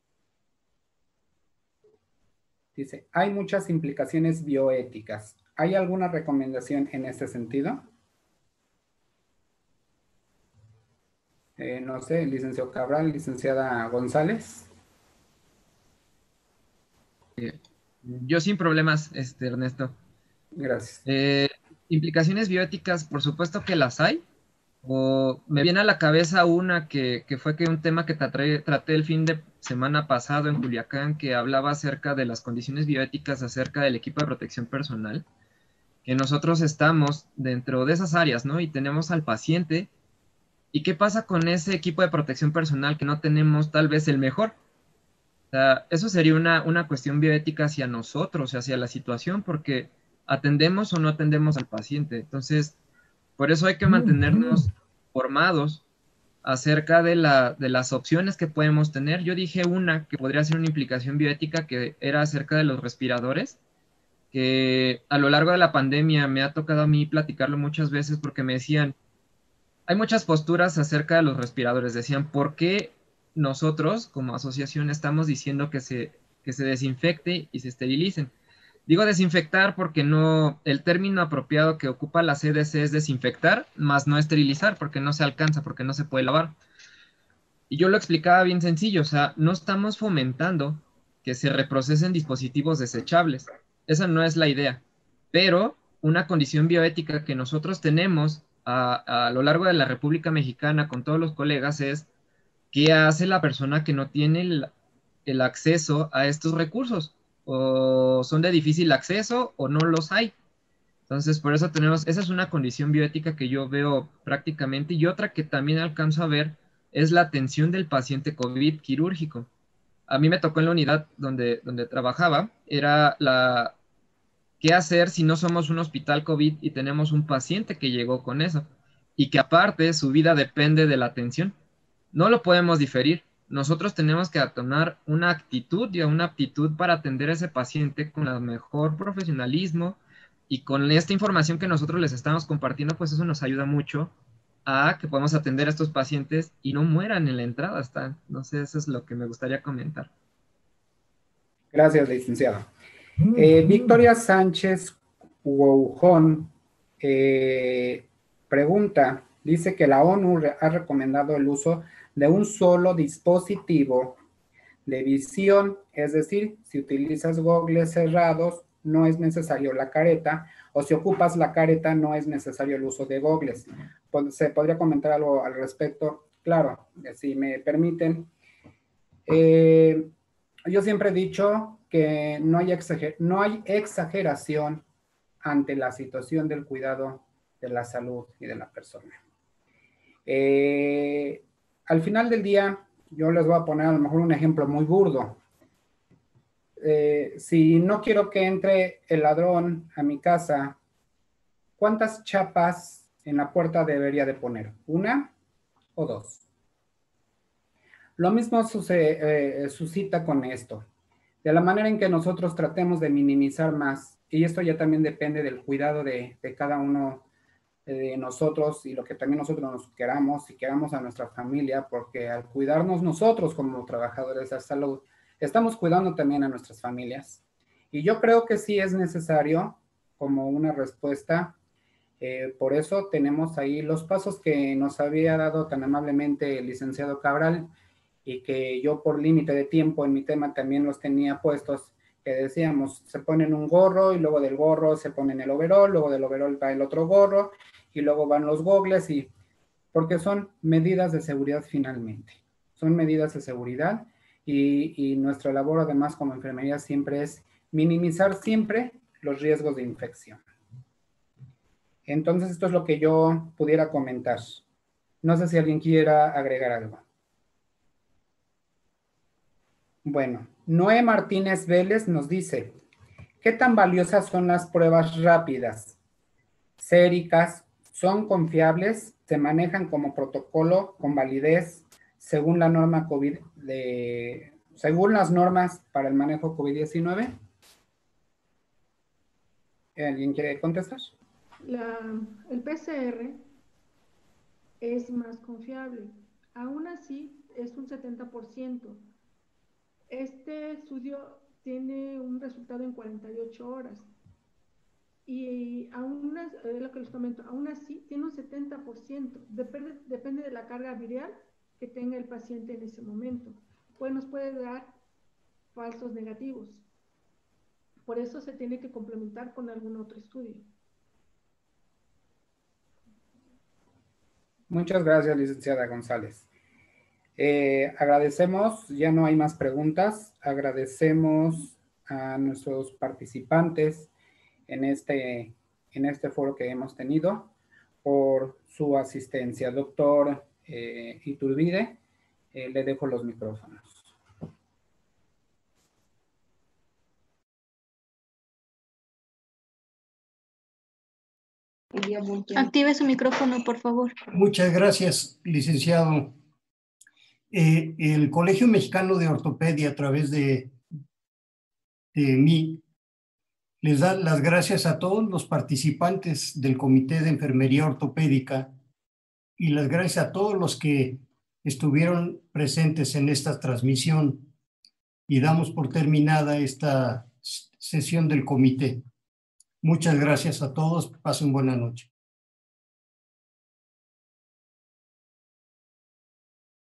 Dice, hay muchas implicaciones bioéticas. ¿Hay alguna recomendación en este sentido? Eh, no sé, licenciado Cabral, licenciada González. Eh, yo sin problemas, este, Ernesto. Gracias. Eh, implicaciones bioéticas, por supuesto que las hay. O me viene a la cabeza una que, que fue que un tema que traté, traté el fin de semana pasado en Culiacán, que hablaba acerca de las condiciones bioéticas, acerca del equipo de protección personal, que nosotros estamos dentro de esas áreas, ¿no? Y tenemos al paciente. ¿Y qué pasa con ese equipo de protección personal que no tenemos tal vez el mejor? O sea, eso sería una, una cuestión bioética hacia nosotros, hacia la situación, porque atendemos o no atendemos al paciente. Entonces, por eso hay que mantenernos formados acerca de, la, de las opciones que podemos tener. Yo dije una que podría ser una implicación bioética, que era acerca de los respiradores, que a lo largo de la pandemia me ha tocado a mí platicarlo muchas veces porque me decían, hay muchas posturas acerca de los respiradores. Decían, ¿por qué nosotros como asociación estamos diciendo que se, que se desinfecte y se esterilicen? Digo desinfectar porque no, el término apropiado que ocupa la C D C es desinfectar, más no esterilizar, porque no se alcanza, porque no se puede lavar. Y yo lo explicaba bien sencillo, o sea, no estamos fomentando que se reprocesen dispositivos desechables. Esa no es la idea. Pero una condición bioética que nosotros tenemos a, a lo largo de la República Mexicana con todos los colegas es qué hace la persona que no tiene el, el acceso a estos recursos, o son de difícil acceso o no los hay. Entonces, por eso tenemos, esa es una condición bioética que yo veo prácticamente, y otra que también alcanzo a ver es la atención del paciente COVID quirúrgico. A mí me tocó en la unidad donde, donde trabajaba, era la, ¿qué hacer si no somos un hospital COVID y tenemos un paciente que llegó con eso? Y que aparte su vida depende de la atención. No lo podemos diferir. Nosotros tenemos que tomar una actitud y una aptitud para atender a ese paciente con el mejor profesionalismo, y con esta información que nosotros les estamos compartiendo, pues eso nos ayuda mucho a que podamos atender a estos pacientes y no mueran en la entrada. Hasta, no sé, eso es lo que me gustaría comentar. Gracias, licenciado. Eh, Victoria Sánchez Woujón eh, pregunta, dice que la ONU ha recomendado el uso de un solo dispositivo de visión, es decir, si utilizas gogles cerrados, no es necesario la careta, o si ocupas la careta, no es necesario el uso de gogles. ¿Se podría comentar algo al respecto? Claro, si me permiten. Eh, yo siempre he dicho que no hay, exager no hay exageración ante la situación del cuidado de la salud y de la persona. Eh, al final del día, yo les voy a poner a lo mejor un ejemplo muy burdo. eh, si no quiero que entre el ladrón a mi casa, ¿cuántas chapas en la puerta debería de poner? ¿Una o dos? Lo mismo sucede, eh, suscita con esto. De la manera en que nosotros tratemos de minimizar más, y esto ya también depende del cuidado de, de cada uno de nosotros y lo que también nosotros nos queramos y queramos a nuestra familia, porque al cuidarnos nosotros como trabajadores de salud, estamos cuidando también a nuestras familias. Y yo creo que sí es necesario como una respuesta. Eh, por eso tenemos ahí los pasos que nos había dado tan amablemente el licenciado Cabral y que yo por límite de tiempo en mi tema también los tenía puestos, que decíamos, se ponen un gorro y luego del gorro se ponen el overol, luego del overol va el otro gorro y luego van los gogles, y porque son medidas de seguridad finalmente. Son medidas de seguridad y, y nuestra labor además como enfermería siempre es minimizar siempre los riesgos de infección. Entonces esto es lo que yo pudiera comentar. No sé si alguien quiera agregar algo. Bueno, Noé Martínez Vélez nos dice, ¿qué tan valiosas son las pruebas rápidas? Séricas, ¿son confiables? ¿Se manejan como protocolo con validez según la norma COVID de, según las normas para el manejo COVID diecinueve? ¿Alguien quiere contestar? La, el P C R es más confiable. Aún así, es un setenta por ciento. Este estudio tiene un resultado en cuarenta y ocho horas. Y aún, es lo que les comento, aún así tiene un setenta por ciento. Depende, depende de la carga viral que tenga el paciente en ese momento. Pues nos puede dar falsos negativos. Por eso se tiene que complementar con algún otro estudio. Muchas gracias, licenciada González. Eh, agradecemos, ya no hay más preguntas, agradecemos a nuestros participantes en este, en este foro que hemos tenido por su asistencia. Doctor eh, Iturbide, eh, le dejo los micrófonos. Active su micrófono, por favor. Muchas gracias, licenciado. Eh, el Colegio Mexicano de Ortopedia, a través de, de mí, les da las gracias a todos los participantes del Comité de Enfermería Ortopédica y las gracias a todos los que estuvieron presentes en esta transmisión, y damos por terminada esta sesión del comité. Muchas gracias a todos. Pasen buena noche.